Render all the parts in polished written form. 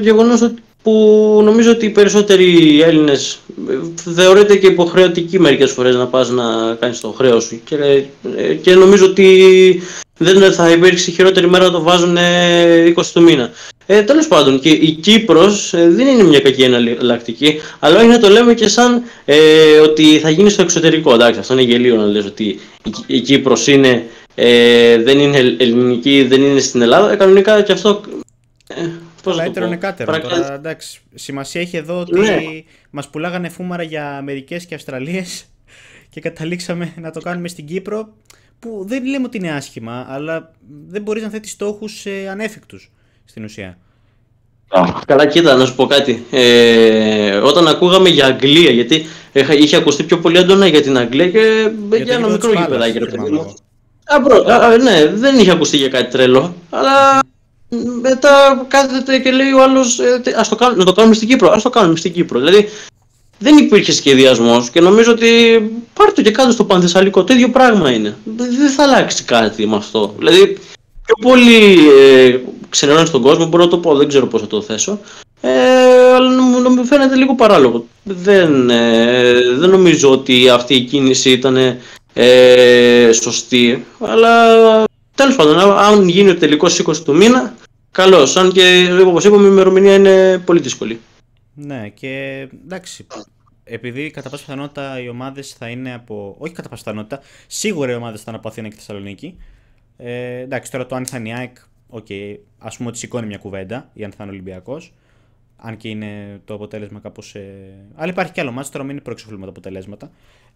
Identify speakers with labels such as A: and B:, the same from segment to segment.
A: γεγονός που νομίζω ότι οι περισσότεροι Έλληνες θεωρείται και υποχρεωτική μερικές φορές να πας να κάνεις το χρέος σου και νομίζω ότι δεν θα υπήρξει χειρότερη μέρα να το βάζουν 20 του μήνα. Τέλος πάντων, και η Κύπρος δεν είναι μια κακή εναλλακτική, αλλά όχι να το λέμε και σαν ότι θα γίνει στο εξωτερικό. Εντάξει, αυτό είναι γελίο να λες ότι η Κύπρος είναι, δεν είναι ελληνική, δεν είναι στην Ελλάδα. Κανονικά και αυτό.
B: Αλλά έτερο είναι κάτερο. Τώρα, εντάξει, σημασία έχει εδώ ότι μας πουλάγανε φούμαρα για Αμερικές και Αυστραλίες και καταλήξαμε να το κάνουμε στην Κύπρο, που δεν λέμε ότι είναι άσχημα, αλλά δεν μπορείς να θέτεις στόχους ανέφικτους στην ουσία.
A: Καλά, κοίτα, να σου πω κάτι. Όταν ακούγαμε για Αγγλία, γιατί είχε ακουστεί πιο πολύ έντονα για την Αγγλία και για ένα μικρό γηπεδάκι, ρε παιδί μου. Ναι, δεν είχε ακουστεί για κάτι τρελό, αλλά μετά κάθεται και λέει ο άλλος να το κάνουμε στην Κύπρο. Ας το κάνουμε στην Κύπρο. Δηλαδή δεν υπήρχε σχεδιασμός και νομίζω ότι πάρ' το και κάτω στο Πανθεσσαλικό. Το ίδιο πράγμα είναι. Δεν θα αλλάξει κάτι με αυτό. Δηλαδή πιο πολύ ξενερώνει τον κόσμο, μπορώ να το πω, δεν ξέρω πώς θα το θέσω. Αλλά μου φαίνεται λίγο παράλογο. Δεν νομίζω ότι αυτή η κίνηση ήταν σωστή. Αλλά τέλος πάντων, αν γίνει ο τελικός 20 του μήνα, καλώς. Αν και όπως είπαμε, η ημερομηνία είναι πολύ δύσκολη.
B: Ναι, και εντάξει. Επειδή κατά πάσα πιθανότητα οι ομάδες θα είναι από. Όχι κατά πάσα πιθανότητα, σίγουρα οι ομάδες θα είναι από Αθήνα και Θεσσαλονίκη. Εντάξει, τώρα το αν θα είναι η ΑΕΚ, ας πούμε ότι σηκώνει μια κουβέντα, ή αν θα είναι Ολυμπιακός. Αν και είναι το αποτέλεσμα κάπως. Αλλά υπάρχει κι άλλο μάτς, τώρα μην προεξοφλούμε τα αποτελέσματα.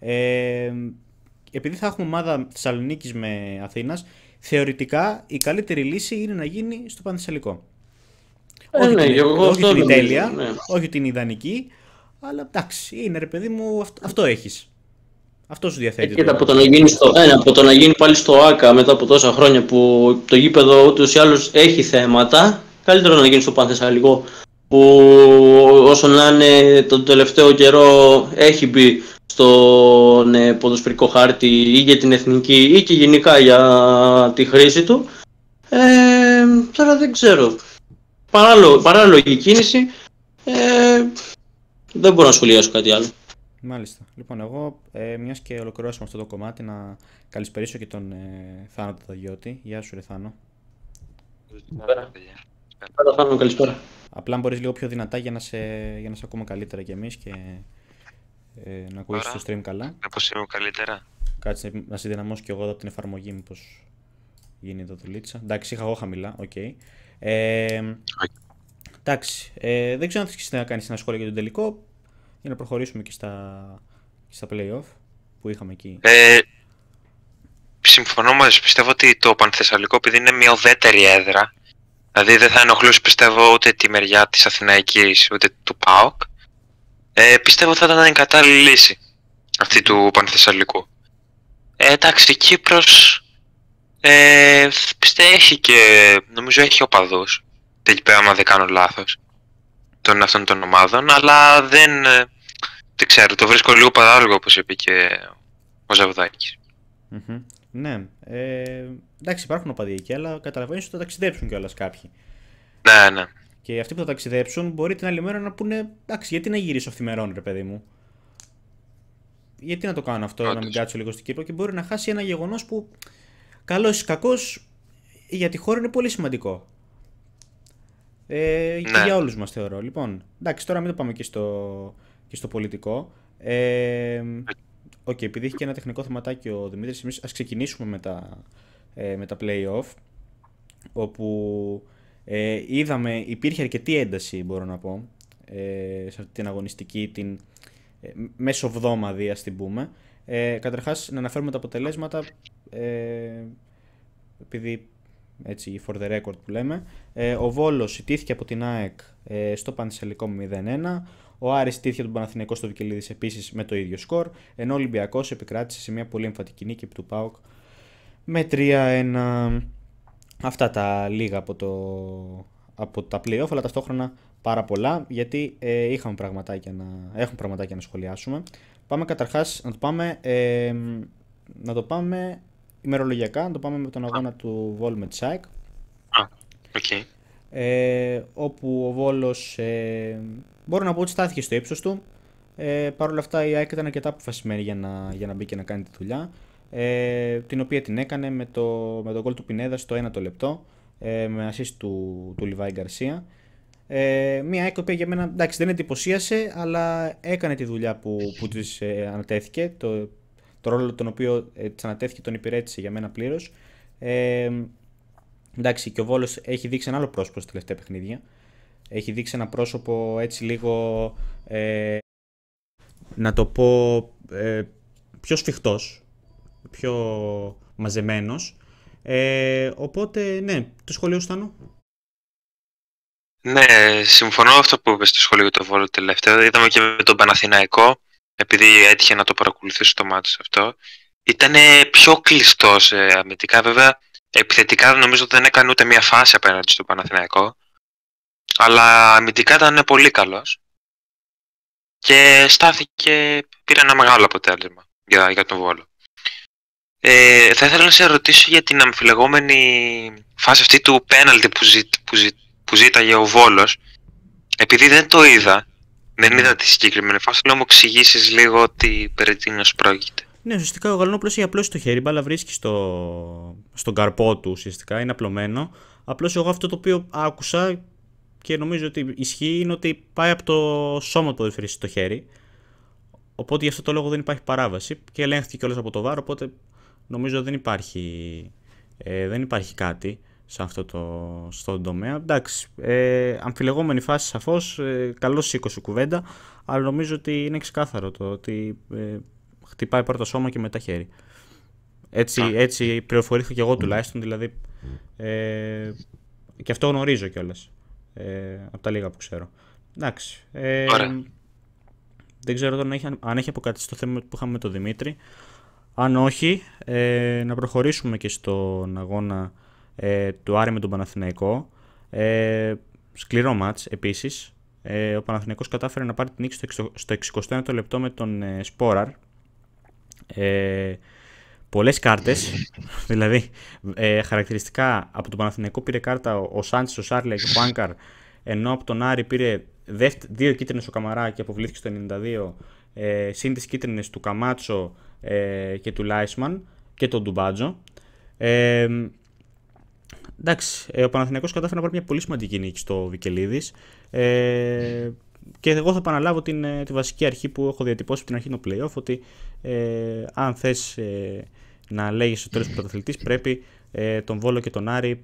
B: Επειδή θα έχουμε ομάδα Θεσσαλονίκης με Αθήνας, θεωρητικά η καλύτερη λύση είναι να γίνει στο Πανθεσσαλικό. Όχι ότι είναι τέλεια, όχι ότι είναι ιδανική, αλλά εντάξει, είναι ρε παιδί μου, αυτό έχεις. Αυτό σου διαθέτει.
A: Κοίτα, από το να γίνει πάλι στο ΆΚΑ μετά από τόσα χρόνια που το γήπεδο ούτως ή άλλως έχει θέματα, καλύτερο να γίνει στο Πανθεσσαλικό, που όσο να είναι τον τελευταίο καιρό έχει μπει στον ποδοσφαιρικό χάρτη ή για την εθνική ή και γενικά για τη χρήση του. Τώρα δεν ξέρω. Παράλογη κίνηση. Δεν μπορώ να σχολιάσω κάτι άλλο.
B: Μάλιστα. Λοιπόν, εγώ μιας και ολοκληρώσαμε αυτό το κομμάτι, να καλησπερίσω και τον Θάνο Ταταγιώτη. Γεια σου, ρε Θάνο.
A: Θάνο, καλησπέρα.
B: Απλά αν μπορείς λίγο πιο δυνατά για να σε ακούμε καλύτερα κι εμείς και να ακούσεις το stream καλά.
C: Να πω σήμερα καλύτερα.
B: Κάτσε να συνδυναμώσω κι εγώ εδώ από την εφαρμογή, μήπως γίνει εδώ δουλίτσα. Εντάξει, είχα εγώ χαμηλά, οκ. Εντάξει, δεν ξέρω αν θες να κάνεις ένα σχόλιο για τον τελικό, για να προχωρήσουμε και στα play-off που είχαμε εκεί.
C: Συμφωνώ μαζί, πιστεύω ότι το Πανθεσσαλικό, επειδή είναι μια ουδέτερη έδρα, δηλαδή δεν θα ενοχλούσε, πιστεύω, ούτε τη μεριά της Αθηναϊκής ούτε του ΠΑΟΚ, πιστεύω θα ήταν η κατάλληλη λύση αυτή του Πανθεσσαλικού. Εντάξει, η Κύπρος έχει και νομίζω έχει οπαδούς εκεί πέρα, άμα δεν κάνω λάθος, των αυτών των ομάδων, αλλά δεν ξέρω, το βρίσκω λίγο παράλογο, όπως είπε και ο Ζαβδάκης.
B: Ναι, εντάξει, υπάρχουν οπαδοί εκεί, αλλά καταλαβαίνεις ότι θα ταξιδέψουν κιόλας κάποιοι.
C: Ναι.
B: Και αυτοί που θα ταξιδέψουν μπορεί την άλλη μέρα να πούνε, εντάξει, γιατί να γυρίσω αυθημερών, ρε παιδί μου. Γιατί να το κάνω αυτό, να μην κάτσω λίγο στην Κύπρο, και μπορεί να χάσει ένα γεγονός που, καλός ή κακός, για τη χώρα είναι πολύ σημαντικό. Και για όλους μας, θεωρώ. Λοιπόν, εντάξει, τώρα μην το πάμε και στο πολιτικό. Επειδή έχει και ένα τεχνικό θεματάκι ο Δημήτρης, εμείς ας ξεκινήσουμε με τα play-off, όπου είδαμε, υπήρχε αρκετή ένταση, μπορώ να πω, σε αυτή την αγωνιστική, την μεσοβδόμαδη, ας την πούμε. Καταρχάς, να αναφέρουμε τα αποτελέσματα, επειδή έτσι for the record που λέμε. Ο Βόλος ιτήθηκε από την ΑΕΚ στο Πανθεσσαλικό με 0-1. Ο Άρης ιτήθηκε από τον Παναθηναϊκό στο Βικελίδης επίσης με το ίδιο σκορ. Ενώ ο Ολυμπιακός επικράτησε σε μια πολύ εμφατική νίκη του ΠΑΟΚ με 3-1. Αυτά τα λίγα από τα play-off, αλλά ταυτόχρονα πάρα πολλά, γιατί έχουμε πραγματάκια να σχολιάσουμε. Πάμε καταρχάς να το πάμε ημερολογιακά, να το πάμε με τον αγώνα του Βόλου με τη ΣΑΕΚ.
C: Okay.
B: όπου ο Βόλος μπορώ να πω ότι στάθηκε στο ύψος του. Παρ' όλα αυτά η ΑΕΚ ήταν αρκετά αποφασισμένη για να μπει και να κάνει τη δουλειά, την οποία την έκανε με το γκολ του Πινέδα στο 1ο λεπτό, με assist του Λιβάη Γκαρσία. Μια ΑΕΚ που για μένα εντάξει, δεν εντυπωσίασε, αλλά έκανε τη δουλειά που της ανατέθηκε, το ρόλο τον οποίο της ανατέθηκε τον υπηρέτησε για μένα πλήρως. Εντάξει, και ο Βόλος έχει δείξει ένα άλλο πρόσωπο στα τελευταία παιχνίδια. Έχει δείξει ένα πρόσωπο έτσι λίγο, να το πω, πιο σφιχτός, πιο μαζεμένος. Οπότε, ναι, το σχολείο σου, Τάνο.
C: Ναι, συμφωνώ με αυτό που είπες στο σχολείο του Βόλου τελευταίο. Είδαμε και με τον Παναθηναϊκό, επειδή έτυχε να το παρακολουθήσω το μάτι αυτό. Ήταν πιο κλειστός αμυντικά, βέβαια. Επιθετικά νομίζω ότι δεν έκανε ούτε μία φάση απέναντι στο Παναθηναϊκό. Αλλά αμυντικά ήταν πολύ καλός. Και πήρε ένα μεγάλο αποτέλεσμα για τον Βόλο. Θα ήθελα να σε ρωτήσω για την αμφιλεγόμενη φάση αυτή του πέναλτι που ζήταγε ο Βόλος. Επειδή δεν το είδα, δεν είδα τη συγκεκριμένη φάση, θέλω να μου εξηγήσεις λίγο ότι περί τίνος πρόκειται.
B: Ναι, ουσιαστικά ο Γαλανόπουλος έχει απλώσει το χέρι, η μπάλα βρίσκει στον καρπό του, ουσιαστικά είναι απλωμένο. Απλώς εγώ αυτό το οποίο άκουσα και νομίζω ότι ισχύει είναι ότι πάει από το σώμα του ποδοσφαιριστή το χέρι. Οπότε γι' αυτό το λόγο δεν υπάρχει παράβαση και ελέγχθηκε κιόλας από το VAR, οπότε νομίζω δεν υπάρχει κάτι σε στον τομέα. Εντάξει, αμφιλεγόμενη φάση σαφώς, καλώς σήκωσε κουβέντα, αλλά νομίζω ότι είναι ξεκάθαρο το ότι χτυπάει πρώτα σώμα και μετά χέρι. Έτσι πληροφορήθηκα και εγώ τουλάχιστον, δηλαδή, και αυτό γνωρίζω κιόλας, από τα λίγα που ξέρω. Εντάξει, δεν ξέρω τώρα αν έχει αποκαταστήσει το θέμα που είχαμε με τον Δημήτρη. Αν όχι, να προχωρήσουμε και στον αγώνα του Άρη με τον Παναθηναϊκό. Σκληρό μάτς επίσης. Ο Παναθηναϊκός κατάφερε να πάρει την νίκη στο 69ο λεπτό με τον Σπόραρ. Πολλές κάρτες, δηλαδή χαρακτηριστικά από τον Παναθηναϊκό πήρε κάρτα ο Σάντσες, ο Σάρλια και ο Πάνκαρ, ενώ από τον Άρη πήρε 2 κίτρινες ο Καμαρά και αποβλήθηκε στο 92, συν τις κίτρινες του Καμάτσο και του Λάισμαν και τον Ντουμπάτζο. Εντάξει, ο Παναθηναϊκός κατάφερε να πάρει μια πολύ σημαντική νίκη στο Βικελίδης, και εγώ θα επαναλάβω τη βασική αρχή που έχω διατυπώσει από την αρχή του play-off, ότι αν θες να λέγεις στο τέλος του πρωταθλητής, πρέπει τον Βόλο και τον Άρη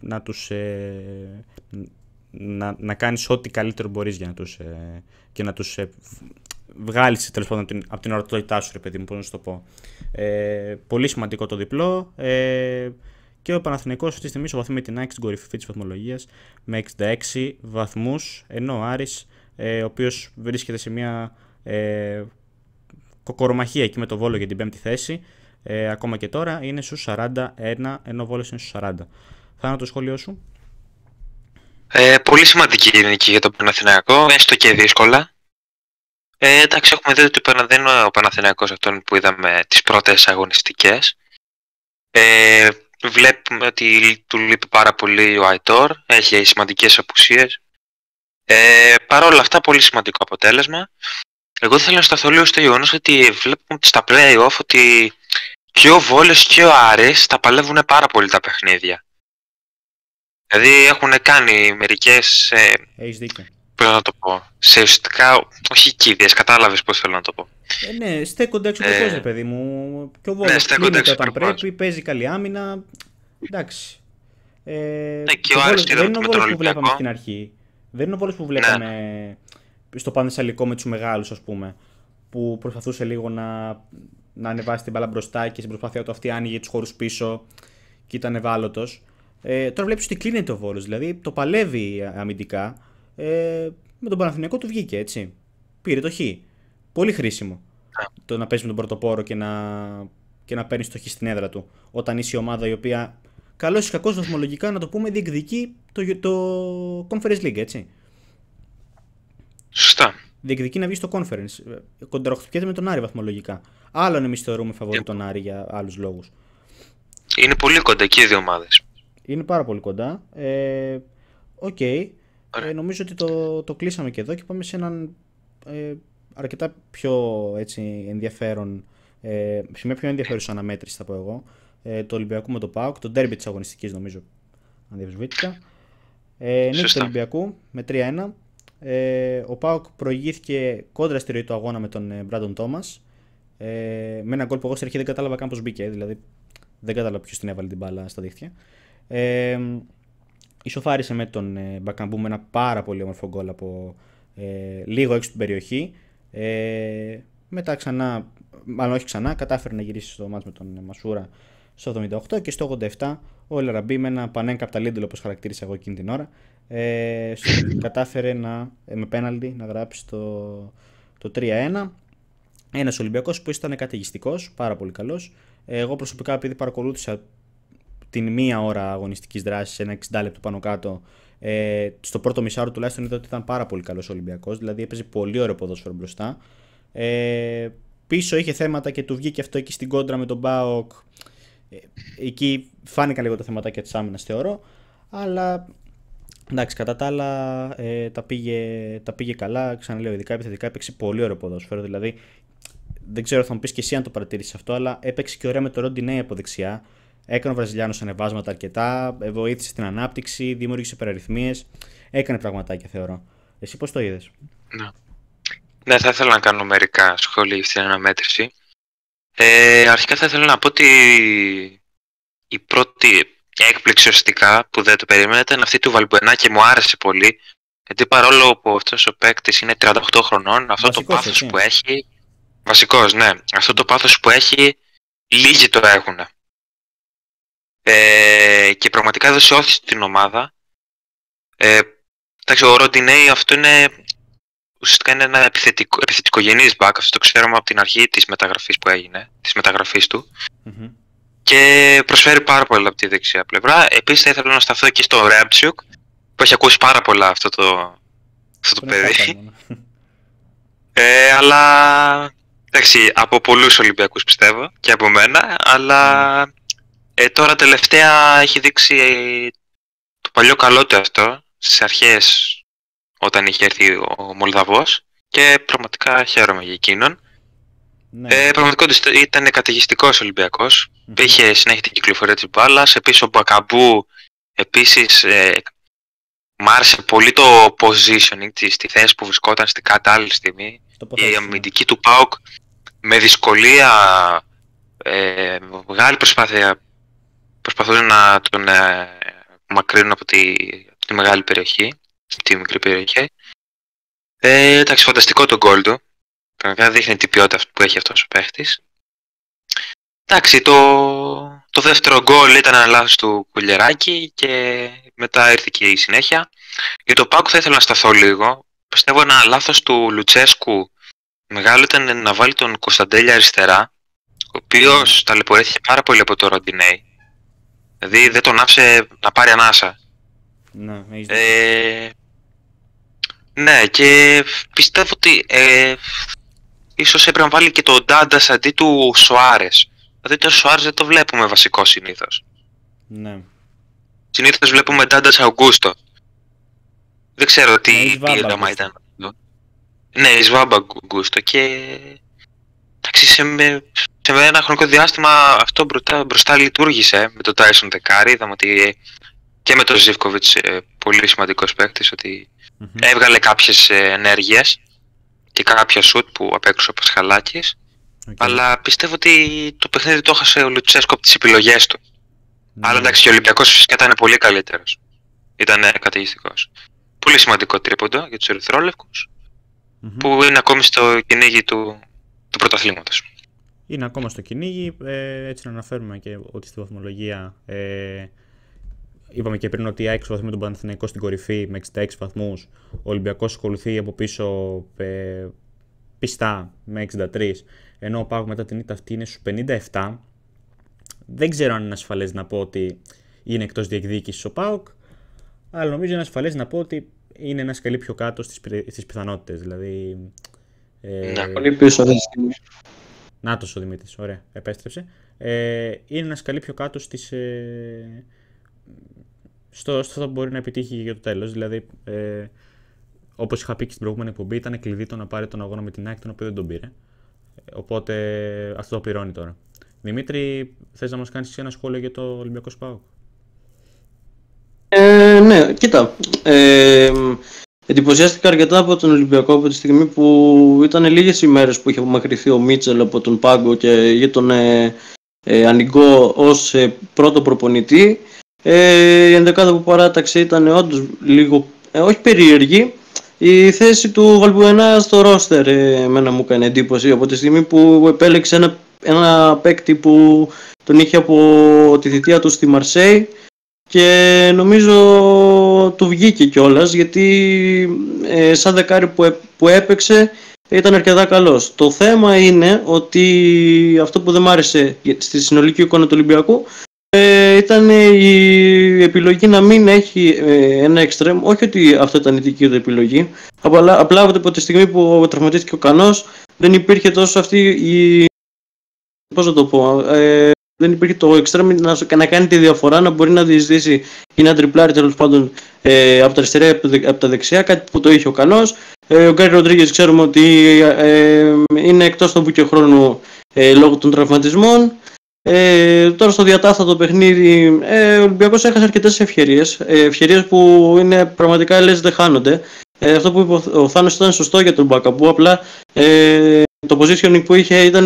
B: να κάνεις ό,τι καλύτερο μπορείς και να τους βγάλεις τέλος πάντων από την ορατότητά σου, ρε παιδί μου, πώς να σου το πω. Πολύ σημαντικό το διπλό, και ο Παναθηναϊκός αυτή τη στιγμή ισοβαθμεί με την ΑΕΚ στην κορυφή της βαθμολογίας με 66 βαθμούς, ενώ ο Άρης, ο οποίος βρίσκεται σε μια κοκορομαχία εκεί με το Βόλο για την 5η θέση, ακόμα και τώρα είναι στους 41, ενώ ο Βόλος είναι στους 40. Θα είναι το σχόλιο σου.
C: Πολύ σημαντική είναι εκεί για τον Παναθηναϊκό, έστω και δύσκολα. Εντάξει, έχουμε δει ότι δεν είναι ο Παναθηναϊκός αυτόν που είδαμε τις πρώτες αγωνιστικές. Βλέπουμε ότι του λείπει πάρα πολύ ο Αϊτόρ, έχει σημαντικές απουσίες. Παρ' όλα αυτά, πολύ σημαντικό αποτέλεσμα. Εγώ θέλω να σταθώ λίγο στο γεγονός ότι βλέπουμε στα play-off ότι και ο Βόλος και ο Άρης τα παλεύουν πάρα πολύ τα παιχνίδια. Δηλαδή έχουν κάνει μερικές,
B: έχεις δίκιο,
C: πώς να το πω, σε ουσιαστικά, όχι κύδιες, κατάλαβες πώς θέλω να το πω.
B: Ναι, στέκονται έξω το κόσμο, παιδί μου. Και ο Βόλος κλείνεται όταν πρέπει, παίζει καλή άμυνα. Εντάξει.
C: Ναι, και ο Άρης
B: δεν είναι ο Βόλος που βλέπαμε στην αρχή. Δεν είναι ο Βόλος που βλέπαμε στο Πανθεσσαλικό με τους μεγάλους, ας πούμε, που προσπαθούσε λίγο να ανεβάσει την μπάλα μπροστά και στην προσπάθειά του αυτή άνοιγε τους χώρους πίσω και ήταν ευάλωτος. Τώρα βλέπεις ότι κλείνεται ο Βόλος, δηλαδή το παλεύει αμυντικά. Με τον Παναθηναϊκό του βγήκε, έτσι. Πήρε το χ. Πολύ χρήσιμο το να παίζει με τον πρωτοπόρο και να παίρνει το χ στην έδρα του. Όταν είσαι η ομάδα η οποία, καλώς ή κακώς βαθμολογικά, να το πούμε, διεκδικεί το Conference League, έτσι.
C: Σωστά.
B: Διεκδικεί να βγει στο Conference. Κοντροχτυπιέται με τον Άρη βαθμολογικά. Άλλον εμείς θεωρούμε φαβορί τον Άρη για άλλους λόγους.
C: Είναι πολύ κοντά και οι δύο ομάδες.
B: Είναι πάρα πολύ κοντά. Οκ. νομίζω ότι το κλείσαμε και εδώ και πάμε σε έναν αρκετά πιο έτσι, ενδιαφέρον, σε μια πιο ενδιαφέρουσα αναμέτρηση θα πω εγώ, το Ολυμπιακού με το ΠΑΟΚ, το ντέρμπι της αγωνιστικής νομίζω, ανδιαφεσβήτητα. Νίκη του Ολυμπιακού με 3-1. Ο ΠΑΟΚ προηγήθηκε κόντρα στη ροή του αγώνα με τον Μπράντον Τόμας, με ένα γκολ που εγώ στην αρχή δεν κατάλαβα καν πώς μπήκε, δηλαδή δεν κατάλαβα ποιος την έβαλε την μπάλα στα δίχτυα. Ισοφάρισε με τον Μπακαμπού με ένα πάρα πολύ όμορφο γκολ από λίγο έξω την περιοχή. Μετά ξανά, μάλλον όχι ξανά, κατάφερε να γυρίσει στο μάτς με τον Μασούρα στο 78 και στο 87 ο Ελαραμπή με ένα πανέν καπταλίντελο, όπως χαρακτήρισα εγώ εκείνη την ώρα, κατάφερε με πέναλτι να γράψει το 3-1. Ένας Ολυμπιακός που ήταν καταιγιστικός, πάρα πολύ καλός. Εγώ προσωπικά, επειδή παρακολούθησα την μία ώρα αγωνιστικής δράσης, ένα 60 λεπτό πάνω κάτω, στο πρώτο μισάωρο τουλάχιστον είδα ότι ήταν πάρα πολύ καλός Ολυμπιακός, δηλαδή έπαιζε πολύ ωραίο ποδόσφαιρο μπροστά. Πίσω είχε θέματα και του βγήκε αυτό εκεί στην κόντρα με τον ΠΑΟΚ. Εκεί φάνηκαν λίγο τα θεματάκια της άμυνας, θεωρώ, αλλά εντάξει, κατά τα άλλα τα πήγε καλά. Ξαναλέω, ειδικά επιθετικά έπαιξε πολύ ωραίο ποδόσφαιρο. Δηλαδή, δεν ξέρω, θα μου πεις και εσύ αν το παρατήρησες αυτό, αλλά έπαιξε και ωραία με το Ροντινέι από δεξιά. Έκανε ο Βραζιλιάνος ανεβάσματα αρκετά, βοήθησε την ανάπτυξη, δημιούργησε υπεραριθμίες. Έκανε πραγματάκια, θεωρώ. Εσύ πώς το είδες?
C: Ναι, θα ήθελα να κάνω μερικά σχόλια στην αναμέτρηση. Αρχικά θα ήθελα να πω ότι η πρώτη έκπληξη ουσιαστικά που δεν το περίμενα ήταν αυτή του Βαλμπουενά και μου άρεσε πολύ. Γιατί παρόλο που αυτός ο παίκτης είναι 38 χρονών, αυτό το πάθος που έχει. Βασικός, ναι. Αυτό το πάθος που έχει, λίγοι το έχουν. Και πραγματικά έδωσε όθηση στην ομάδα. Εντάξει, ο Ροντινέι αυτό είναι. Ουσιαστικά είναι ένα επιθετικογενής μπακ, αυτό το ξέρουμε από την αρχή της μεταγραφής που έγινε, της μεταγραφής του. Mm-hmm. Και προσφέρει πάρα πολλά από τη δεξιά πλευρά. Επίσης θα ήθελα να σταθώ και στο Ρέαμτσιουκ, που έχει ακούσει πάρα πολλά αυτό το παιδί. Αλλά εντάξει, από πολλούς Ολυμπιακούς πιστεύω και από μένα, αλλά τώρα τελευταία έχει δείξει το παλιό καλό του αυτό στις αρχές, όταν είχε έρθει ο Μολδαβός, και πραγματικά χαίρομαι για εκείνον. Ναι. Πραγματικά ήταν καταιγιστικός Ολυμπιακός. Είχε συνέχεια την κυκλοφορία της μπάλας. Επίσης ο Μπακαμπού, επίσης μ' άρεσε πολύ το positioning της, στη θέση που βρισκόταν στην κατάλληλη στιγμή. Η αμυντική του ΠΑΟΚ με δυσκολία, μεγάλη προσπάθεια, προσπαθούν να τον μακρύνουν από τη μεγάλη περιοχή, τη μικρή περιοχή. Εντάξει, φανταστικό το γκολ του. Πραγματικά δείχνει την ποιότητα που έχει αυτός ο παίχτης. Εντάξει, το δεύτερο γκολ ήταν ένα λάθος του Κουλιεράκη και μετά ήρθε και η συνέχεια. Για το ΠΑΟΚ θα ήθελα να σταθώ λίγο. Πιστεύω ένα λάθος του Λουτσέσκου μεγάλο ήταν να βάλει τον Κωνσταντέλια αριστερά, ο οποίος ταλαιπωρήθηκε πάρα πολύ από το Ροντινέι. Δηλαδή δεν τον άφησε να πάρει ανάσα. Ναι, και πιστεύω ότι ίσως έπρεπε να βάλει και τον Ντάντας αντί του Σοάρες. Δηλαδή τον Σοάρες δεν το βλέπουμε βασικό συνήθως.
B: Ναι.
C: Συνήθως βλέπουμε Ντάντας Αουγκούστο. Δεν ξέρω τι πείραμα ήταν. Ναι, η Σβάμπα Αουγκούστο, και εντάξει, σε ένα χρονικό διάστημα αυτό μπροστά λειτουργήσε με τον Τάισον δεκάρι. Είδαμε ότι και με τον Ζίβκοβιτς, πολύ σημαντικός παίκτης, ότι έβγαλε κάποιες ενέργειες και κάποια σουτ που απέκρουσε ο Πασχαλάκης. Αλλά πιστεύω ότι το παιχνίδι το έχασε ο Λουτσέσκο από τις επιλογές του. Αλλά εντάξει, και ο Ολυμπιακός φυσικά ήταν πολύ καλύτερος. Ήταν καταιγιστικός. Πολύ σημαντικό τρίποντο για τους ερυθρόλευκους, που είναι ακόμη στο κυνήγι του πρωταθλήματος.
B: Είναι ακόμα στο κυνήγι. Έτσι να αναφέρουμε και ότι στη βαθμολογία είπαμε και πριν ότι η ΑΕΚ με τον Παναθηναϊκό στην κορυφή με 66 βαθμούς. Ο Ολυμπιακός ακολουθεί από πίσω πιστά με 63, ενώ ο ΠΑΟΚ μετά την ήττα αυτή είναι στους 57. Δεν ξέρω αν είναι ασφαλές να πω ότι είναι εκτός διεκδίκησης ο ΠΑΟΚ, αλλά νομίζω είναι ασφαλές να πω ότι είναι ένα σκαλί πιο κάτω στις πιθανότητες. Δηλαδή.
A: Πολύ πίσω αυτή τη στιγμή.
B: Νάτος ο Δημήτρης, ωραία, επέστρεψε. Είναι ένα σκαλί πιο κάτω αυτό μπορεί να επιτύχει και για το τέλος. Δηλαδή, όπως είχα πει και στην προηγούμενη εκπομπή, ήταν κλειδί το να πάρει τον αγώνα με την ΑΕΚ, τον οποίο δεν τον πήρε. Οπότε αυτό το πληρώνει τώρα. Δημήτρη, θες να μας κάνεις ένα σχόλιο για το Ολυμπιακό ΠΑΟΚ?
A: Ναι, κοίτα. Εντυπωσιάστηκα αρκετά από τον Ολυμπιακό από τη στιγμή που ήταν λίγες ημέρες που είχε απομακρυνθεί ο Μίτσελ από τον πάγκο και για τον Ανιγκό ως πρώτο προπονητή. Η ενδεκάδα που παράταξε ήταν όντως λίγο, όχι περίεργη. Η θέση του Βαλμπουενά στο ρόστερ εμένα μου έκανε εντύπωση από τη στιγμή που επέλεξε ένα παίκτη που τον είχε από τη θητεία του στη Μαρσέη και νομίζω του βγήκε κιόλας, γιατί σαν δεκάρι που έπαιξε ήταν αρκετά καλός. Το θέμα είναι ότι αυτό που δεν μ' άρεσε στη συνολική εικόνα του Ολυμπιακού ήταν η επιλογή να μην έχει ένα εξτρέμ. Όχι ότι αυτό ήταν η δική του επιλογή, απλά από τη στιγμή που τραυματίστηκε ο Κανός δεν υπήρχε τόσο αυτή η... πώς να το πω... δεν υπήρχε το εξτρέμ να κάνει τη διαφορά, να μπορεί να διεισδύσει ή να τριπλάρει τέλος πάντων από τα αριστερά ή από τα δεξιά, κάτι που το είχε ο Κανός. Ο Γκάρι Ροντρίγκες ξέρουμε ότι είναι εκτός του και χρόνου λόγω των τραυματισμών. Τώρα στο διατάφθατο παιχνίδι ο Ολυμπιακός έχασε αρκετές ευκαιρίες που είναι πραγματικά λες δεν χάνονται. Αυτό που είπε ο Θάνος ήταν σωστό για τον Μπακαμπού, απλά το positioning που είχε ήταν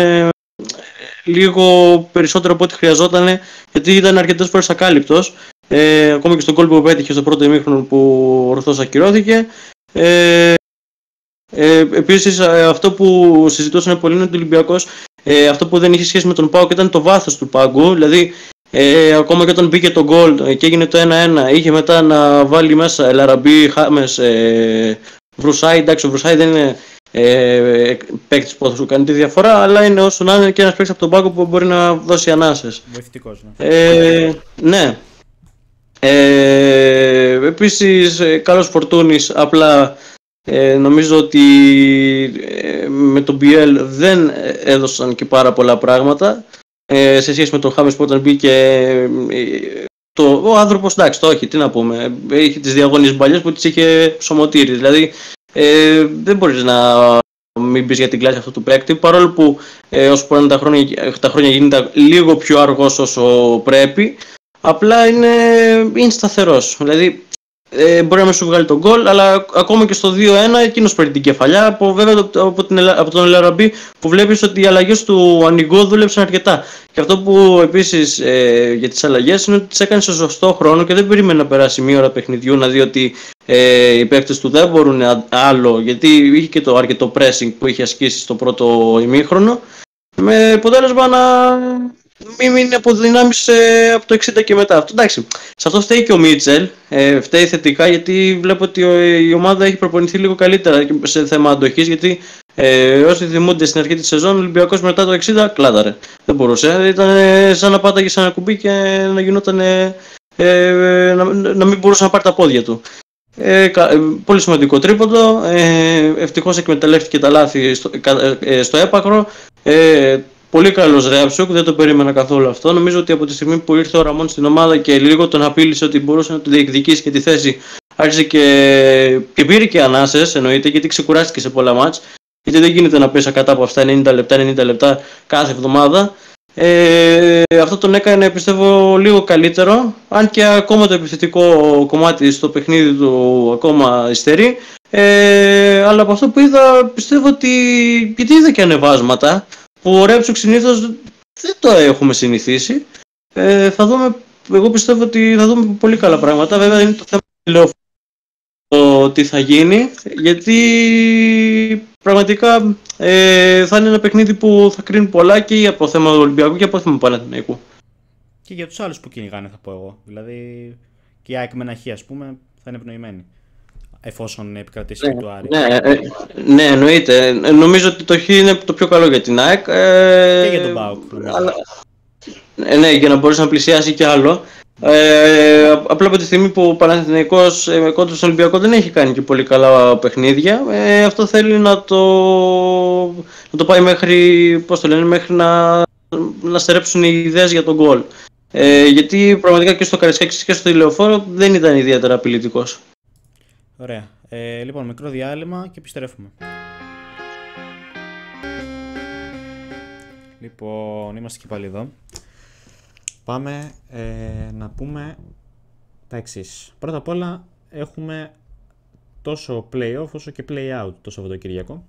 A: λίγο περισσότερο από ό,τι χρειαζόταν, γιατί ήταν αρκετές φορές ακάλυπτος, ακόμα και στον γκολ που πέτυχε στο πρώτο ημίχρονο που ορθώς ακυρώθηκε. Επίσης αυτό που συζητούσαν πολύ είναι ότι ο Ολυμπιακός, αυτό που δεν είχε σχέση με τον ΠΑΟΚ ήταν το βάθος του πάγκου, δηλαδή ακόμα και όταν μπήκε το γκολ και έγινε το 1-1, είχε μετά να βάλει μέσα Ελαραμπή, Χάμες, Βρουσάι. Εντάξει, ο Βρουσάι δεν είναι παίκτης που θα σου κάνει τη διαφορά, αλλά είναι όσο να είναι και ένας παίκτης από τον πάγκο που μπορεί να δώσει ανάσες.
B: Βοηθητικός, ναι.
A: Ναι. Επίσης καλός Φορτούνης, απλά νομίζω ότι με τον BL δεν έδωσαν και πάρα πολλά πράγματα σε σχέση με τον Χάμες που όταν μπήκε ο άνθρωπος, εντάξει, το όχι, τι να πούμε, είχε τις διαγώνιες μπαλιές που τις είχε ψωμοτήρι, δηλαδή δεν μπορείς να μην πεις για την κλάση αυτού του παίκτη, παρόλο που όσο πάνε τα χρόνια γίνεται λίγο πιο αργός όσο πρέπει, απλά είναι σταθερός, δηλαδή μπορεί να μην σου βγάλει τον γκολ, αλλά ακόμα και στο 2-1 εκείνος παίρνει την κεφαλιά, βέβαια από τον Ελαραμπή, που βλέπεις ότι οι αλλαγές του Ανιγκό δούλεψαν αρκετά. Και αυτό που επίσης για τις αλλαγές είναι ότι τις έκανε σε σωστό χρόνο και δεν περίμενε να περάσει μία ώρα παιχνιδιού να δει ότι οι παίκτες του δεν μπορούν άλλο, γιατί είχε και το αρκετό pressing που είχε ασκήσει στο πρώτο ημίχρονο, με αποτέλεσμα να μην αποδυνάμεις από το 60 και μετά. Εντάξει, σε αυτό φταίει και ο Μίτσελ, φταίει θετικά, γιατί βλέπω ότι η ομάδα έχει προπονηθεί λίγο καλύτερα σε θέμα αντοχής, γιατί όσοι θυμούνται στην αρχή της σεζόν, ο Ολυμπιακός μετά το 60 κλάδαρε. Δεν μπορούσε, ήταν σαν να πάταγε σε ένα κουμπί και να γινόταν να μην μπορούσε να πάρει τα πόδια του. Πολύ σημαντικό τρίποντο, ευτυχώς εκμεταλλεύτηκε τα λάθη στο έπακρο. Πολύ καλός Ρέαψουκ, δεν το περίμενα καθόλου αυτό. Νομίζω ότι από τη στιγμή που ήρθε ο Ραμόν στην ομάδα και λίγο τον απείλησε ότι μπορούσε να του διεκδικήσει και τη θέση, άρχισε και πήρε και ανάσες, εννοείται, γιατί ξεκουράστηκε σε πολλά μάτς. Γιατί δεν γίνεται να πέσει κατά από αυτά 90 λεπτά κάθε εβδομάδα. Αυτό τον έκανε, πιστεύω, λίγο καλύτερο, αν και ακόμα το επιθετικό κομμάτι στο παιχνίδι του ακόμα υστερεί. Αλλά από αυτό που είδα, πιστεύω ότι, γιατί είδα και ανεβάσματα που ο Ρέαψουκ συνήθως δεν το έχουμε συνηθίσει. Θα δούμε, εγώ πιστεύω ότι θα δούμε πολύ καλά πράγματα. Βέβαια είναι το θέμα το τι θα γίνει, γιατί πραγματικά θα είναι ένα παιχνίδι που θα κρίνει πολλά και από θέμα του Ολυμπιακού και από θέμα του Παναθηναϊκού.
B: Και για τους άλλους που κυνηγάνε, θα πω εγώ. Δηλαδή και η ΑΕΚ με ένα χ, ας πούμε, θα είναι ευνοημένη, εφόσον επικρατήσει και του Άρη.
A: Ναι, εννοείται. Νομίζω ότι το χ είναι το πιο καλό για την ΑΕΚ.
B: Και για τον ΠΑΟΚ.
A: Ναι, για να μπορέσει να πλησιάσει κι άλλο. Απλά από τη στιγμή που ο Παναθηναϊκός κόντρα στον Ολυμπιακό δεν έχει κάνει και πολύ καλά παιχνίδια, αυτό θέλει να το πάει μέχρι, πώς το λένε, μέχρι να στερέψουν οι ιδέες για τον γκολ. Γιατί πραγματικά και στο Καραϊσκάκη και στο Ηλεοφόρο δεν ήταν ιδιαίτερα απειλητικός.
B: Ωραία. Λοιπόν, μικρό διάλειμμα και επιστρέφουμε. Λοιπόν, είμαστε και πάλι εδώ. Πάμε να πούμε τα εξής. Πρώτα απ' όλα έχουμε τόσο play-off όσο και play-out το Σαββατοκύριακο.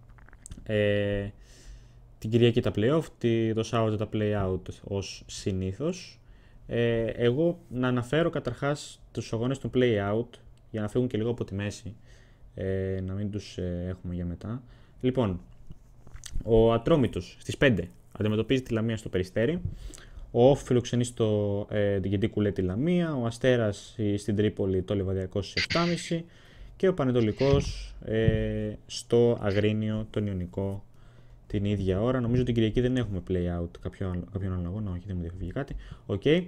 B: Την Κυριακή τα play-off, το Σάββατο τα play-out ως συνήθως. Εγώ να αναφέρω καταρχάς τους αγώνες του play-out για να φύγουν και λίγο από τη μέση, να μην τους έχουμε για μετά. Λοιπόν, ο Ατρόμητος στις 5 αντιμετωπίζει τη Λαμία στο Περιστέρι. Ο Όφ φιλοξενεί στο Διοικητή Κουλέ τη Λαμία. Ο Αστέρας στην Τρίπολη το Λιβαδιακό στις 7.30 και ο Πανετολικός στο Αγρίνιο τον Ιωνικό την ίδια ώρα. Νομίζω την Κυριακή δεν έχουμε play-out κάποιον άλλο αγώνα, όχι, δεν μου διαφεύγει κάτι. Okay.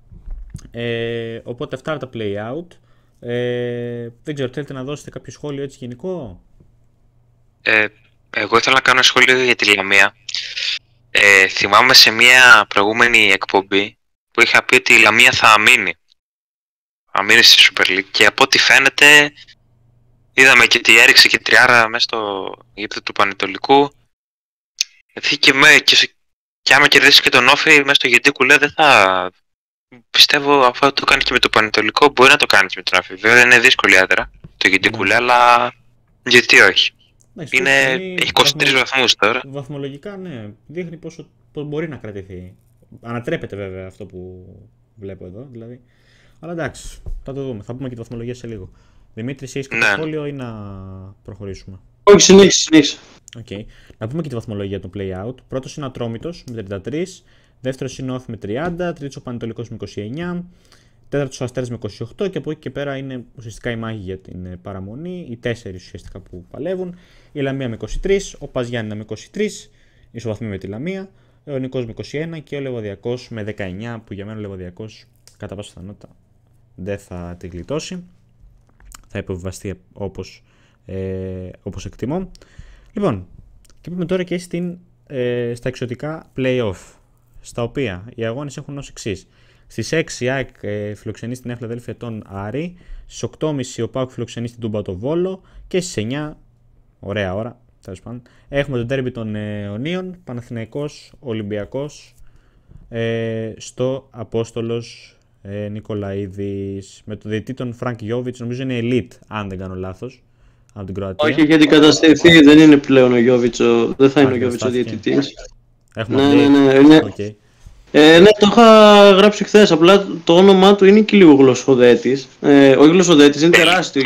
B: Οπότε αυτά τα play-out. Δεν ξέρω, θέλετε να δώσετε κάποιο σχόλιο έτσι γενικό?
C: Εγώ ήθελα να κάνω σχόλιο για τη Λαμία. Θυμάμαι σε μια προηγούμενη εκπομπή που είχα πει ότι η Λαμία θα αμήνει στη Super League, και από ό,τι φαίνεται είδαμε και τι έριξε και τριάρα μέσα στο γήπεδο του Πανετολικού. Και άμα κερδίσει και τον Όφη μέσα στο Διοικητή Κουλέ, δεν θα... Πιστεύω αφού το κάνει και με το Πανετολικό, μπορεί να το κάνει και με τον Όφη. Βέβαια είναι δύσκολη έδρα το Διοικητή Κουλέ, αλλά γιατί όχι. Έχει 23 βαθμούς τώρα.
B: Βαθμολογικά, ναι, δείχνει πώς μπορεί να κρατηθεί. Ανατρέπεται βέβαια αυτό που βλέπω εδώ, δηλαδή. Αλλά εντάξει, θα το δούμε. Θα πούμε και τη βαθμολογία σε λίγο. Δημήτρη, έχεις κάποιο σχόλιο ή να προχωρήσουμε?
A: Όχι, συνέχισε.
B: Okay. Να πούμε και τη βαθμολογία του play-out. Πρώτος είναι ο Ατρόμητος με 33, δεύτερος είναι ο Όφη με 30, τρίτος ο Πανετολικός με 29, τέταρτος ο Αστέρας με 28 και από εκεί και πέρα είναι ουσιαστικά η μάχη για την παραμονή, οι 4 ουσιαστικά που παλεύουν. Η Λαμία με 23, ο Πας Γιάννηνα με 23, ισοβαθμί με τη Λαμία, ο Ιωνικός με 21 και ο Λεβαδιακός με 19, που για μένα ο Λεβαδιακός κατά πάσα πιθανότητα δεν θα τη γλιτώσει, θα υποβιβαστεί όπως εκτιμώ. Λοιπόν, και πάμε τώρα και στα εξωτικά play-off, στα οποία οι αγώνες έχουν ως εξής. Στις 6 η ΑΕΚ φιλοξενεί στην Νέα Φιλαδέλφια τον Άρη, στις 8.30 ο ΠΑΟΚ φιλοξενεί στην Τούμπα το Βόλο και στις 9, ωραία ώρα, τέλος πάντων, έχουμε τον ντέρμπι των Αιωνίων, Παναθηναϊκός Ολυμπιακός, στο Απόστολος Νικολαίδης, με τον διαιτητή τον Φρανκ Γιόβιτς, νομίζω είναι elite αν δεν κάνω λάθος. Από την Κροατία.
A: Όχι, γιατί καταστηθεί, δεν είναι πλέον ο Γιόβιτς, δεν θα είναι ο Γιόβιτς ο διαιτητής.
B: Ναι. Okay.
A: Ναι, το είχα γράψει χθες, απλά το όνομά του είναι και λίγο γλωσσοδέτης. Όχι γλωσσοδέτης, είναι τεράστιο.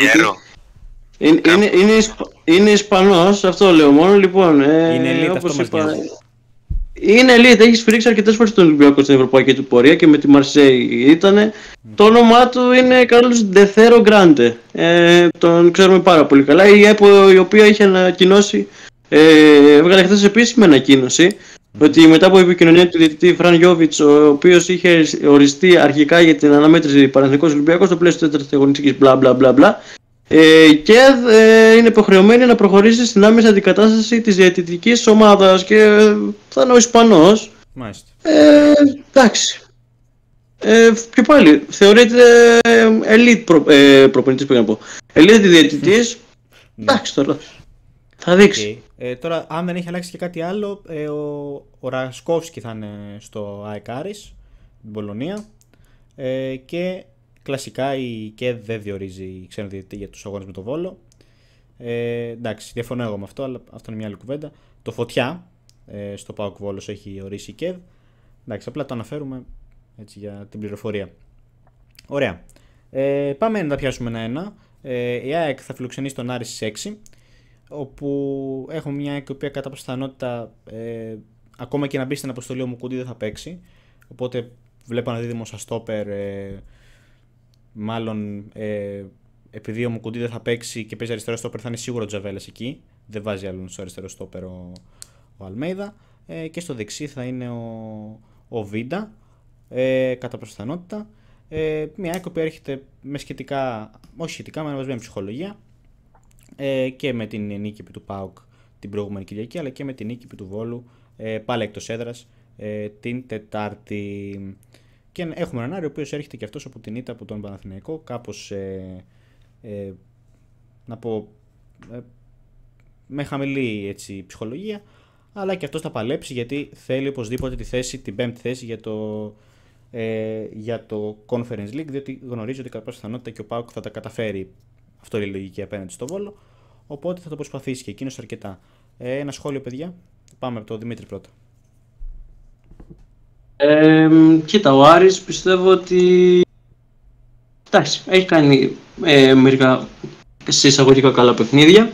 A: Είναι Ισπανός, αυτό λέω μόνο. Λοιπόν,
B: είναι elite, όπως είπα.
A: Είναι elite, έχει σφυρίξει αρκετές φορές τον Ολυμπιακό στην ευρωπαϊκή του πορεία και με τη Μαρσέη ήτανε. Το όνομά του είναι Κάρλος Ντεθέρο Γκράντε. Τον ξέρουμε πάρα πολύ καλά. Η ΕΠΟ, η οποία είχε ανακοινώσει, έβγαλε χθες επίσημη ανακοίνωση, ότι μετά από επικοινωνία του διαιτητή Φραν Γιόβιτς, ο οποίος είχε οριστεί αρχικά για την αναμέτρηση Παναθηναϊκός Ολυμπιακός στο πλαίσιο της τέταρτης αγωνιστικής μπλα, και είναι υποχρεωμένη να προχωρήσει στην άμεση αντικατάσταση της διαιτητικής ομάδας και θα είναι ο Ισπανός.
B: Μάλιστα.
A: Εντάξει. Και πάλι θεωρείται elite προπονητής, πήγα να πω. Elite διαιτητής. Εντάξει τώρα. Θα δείξει.
B: Τώρα, αν δεν έχει αλλάξει και κάτι άλλο, ο Ρασκόφσκι θα είναι στο ΑΕΚ Άρης, την Πολωνία, και κλασικά η ΚΕΔ δεν διορίζει ξένο διαιτητή για τους αγώνες με το Βόλο. Εντάξει, διαφωνώ εγώ με αυτό, αλλά αυτό είναι μια άλλη κουβέντα. Το Φωτιά στο ΠΑΟΚ Βόλος έχει ορίσει η ΚΕΔ. Εντάξει, απλά το αναφέρουμε έτσι για την πληροφορία. Ωραία. Πάμε να τα πιάσουμε ένα-ένα. Η ΑΕΚ θα φιλοξενήσει τον Άρη στις 6, όπου έχουμε μια ΑΕΚ η οποία κατά πάσα πιθανότητα, ακόμα και να μπει στην αποστολή, ο Μουκουντή δεν θα παίξει. Οπότε βλέπω ένα δίδυμο σαν στόπερ. Μάλλον επειδή ο Μουκουντή δεν θα παίξει και παίζει αριστερό στόπερ, θα είναι σίγουρο ο Τζαβέλας εκεί. Δεν βάζει άλλον στο αριστερό στόπερ ο Αλμέιδα. Και στο δεξί θα είναι ο Βίντα, κατά πάσα πιθανότητα. Μια ΑΕΚ που έρχεται με σχετικά, όχι σχετικά, με αναβασμένη ψυχολογία, και με την νίκη του ΠΑΟΚ την προηγούμενη Κυριακή, αλλά και με την νίκη του Βόλου πάλι εκτός έδρας την Τετάρτη. Και έχουμε έναν Άρη ο οποίος έρχεται και αυτός από την ήττα από τον Παναθηναϊκό, κάπως να πω με χαμηλή έτσι, ψυχολογία, αλλά και αυτός θα παλέψει γιατί θέλει οπωσδήποτε τη θέση, την 5η θέση για το Conference League, διότι γνωρίζει ότι κατά πάσα πιθανότητα και ο ΠΑΟΚ θα τα καταφέρει. Αυτό είναι η λογική απέναντι στο Βόλο. Οπότε θα το προσπαθήσει και εκείνος αρκετά. Ένα σχόλιο, παιδιά. Πάμε από τον Δημήτρη πρώτα.
A: Κοίτα, ο Άρης πιστεύω ότι εντάξει, έχει κάνει μερικά εισαγωγικά καλά παιχνίδια.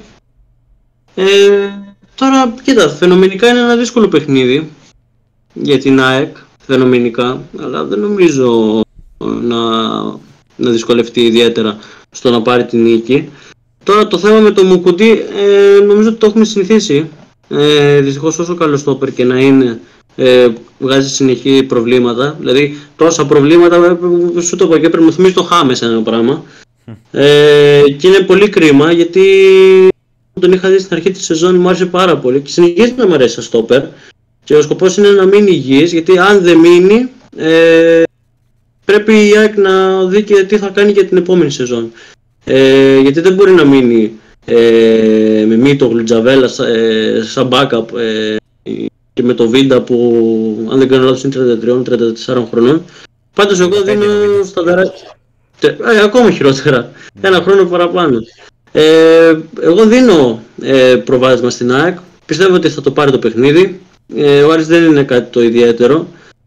A: Τώρα, κοίτα, φαινομενικά είναι ένα δύσκολο παιχνίδι για την ΑΕΚ, φαινομενικά, αλλά δεν νομίζω να δυσκολευτεί ιδιαίτερα στο να πάρει την νίκη. Τώρα το θέμα με το Μουκουντή νομίζω ότι το έχουμε συνηθίσει. Δυστυχώς όσο καλό στόπερ και να είναι, βγάζει συνεχή προβλήματα. Δηλαδή τόσα προβλήματα, σου το πω και πρέπει να θυμίσει το Χάμες ένα πράγμα. Και είναι πολύ κρίμα γιατί τον είχα δει στην αρχή της σεζόν, μου άρεσε πάρα πολύ και συνεχίζει να μου αρέσει σαν στόπερ. Και ο σκοπός είναι να μείνει υγιής, γιατί αν δεν μείνει πρέπει η ΑΕΚ να δει και τι θα κάνει για την επόμενη σεζόν. Γιατί δεν μπορεί να μείνει με Μίτο Γλουτζαβέλα σαν backup και με το Βίντα που αν δεν κάνω λάθος είναι 33-34 χρονών. Πάντως εγώ δίνω σταθερά, ακόμα χειρότερα, ένα χρόνο παραπάνω. Εγώ δίνω προβάδισμα στην ΑΕΚ, πιστεύω ότι θα το πάρει το παιχνίδι. Ο Άρης δεν είναι κάτι το ιδιαίτερο.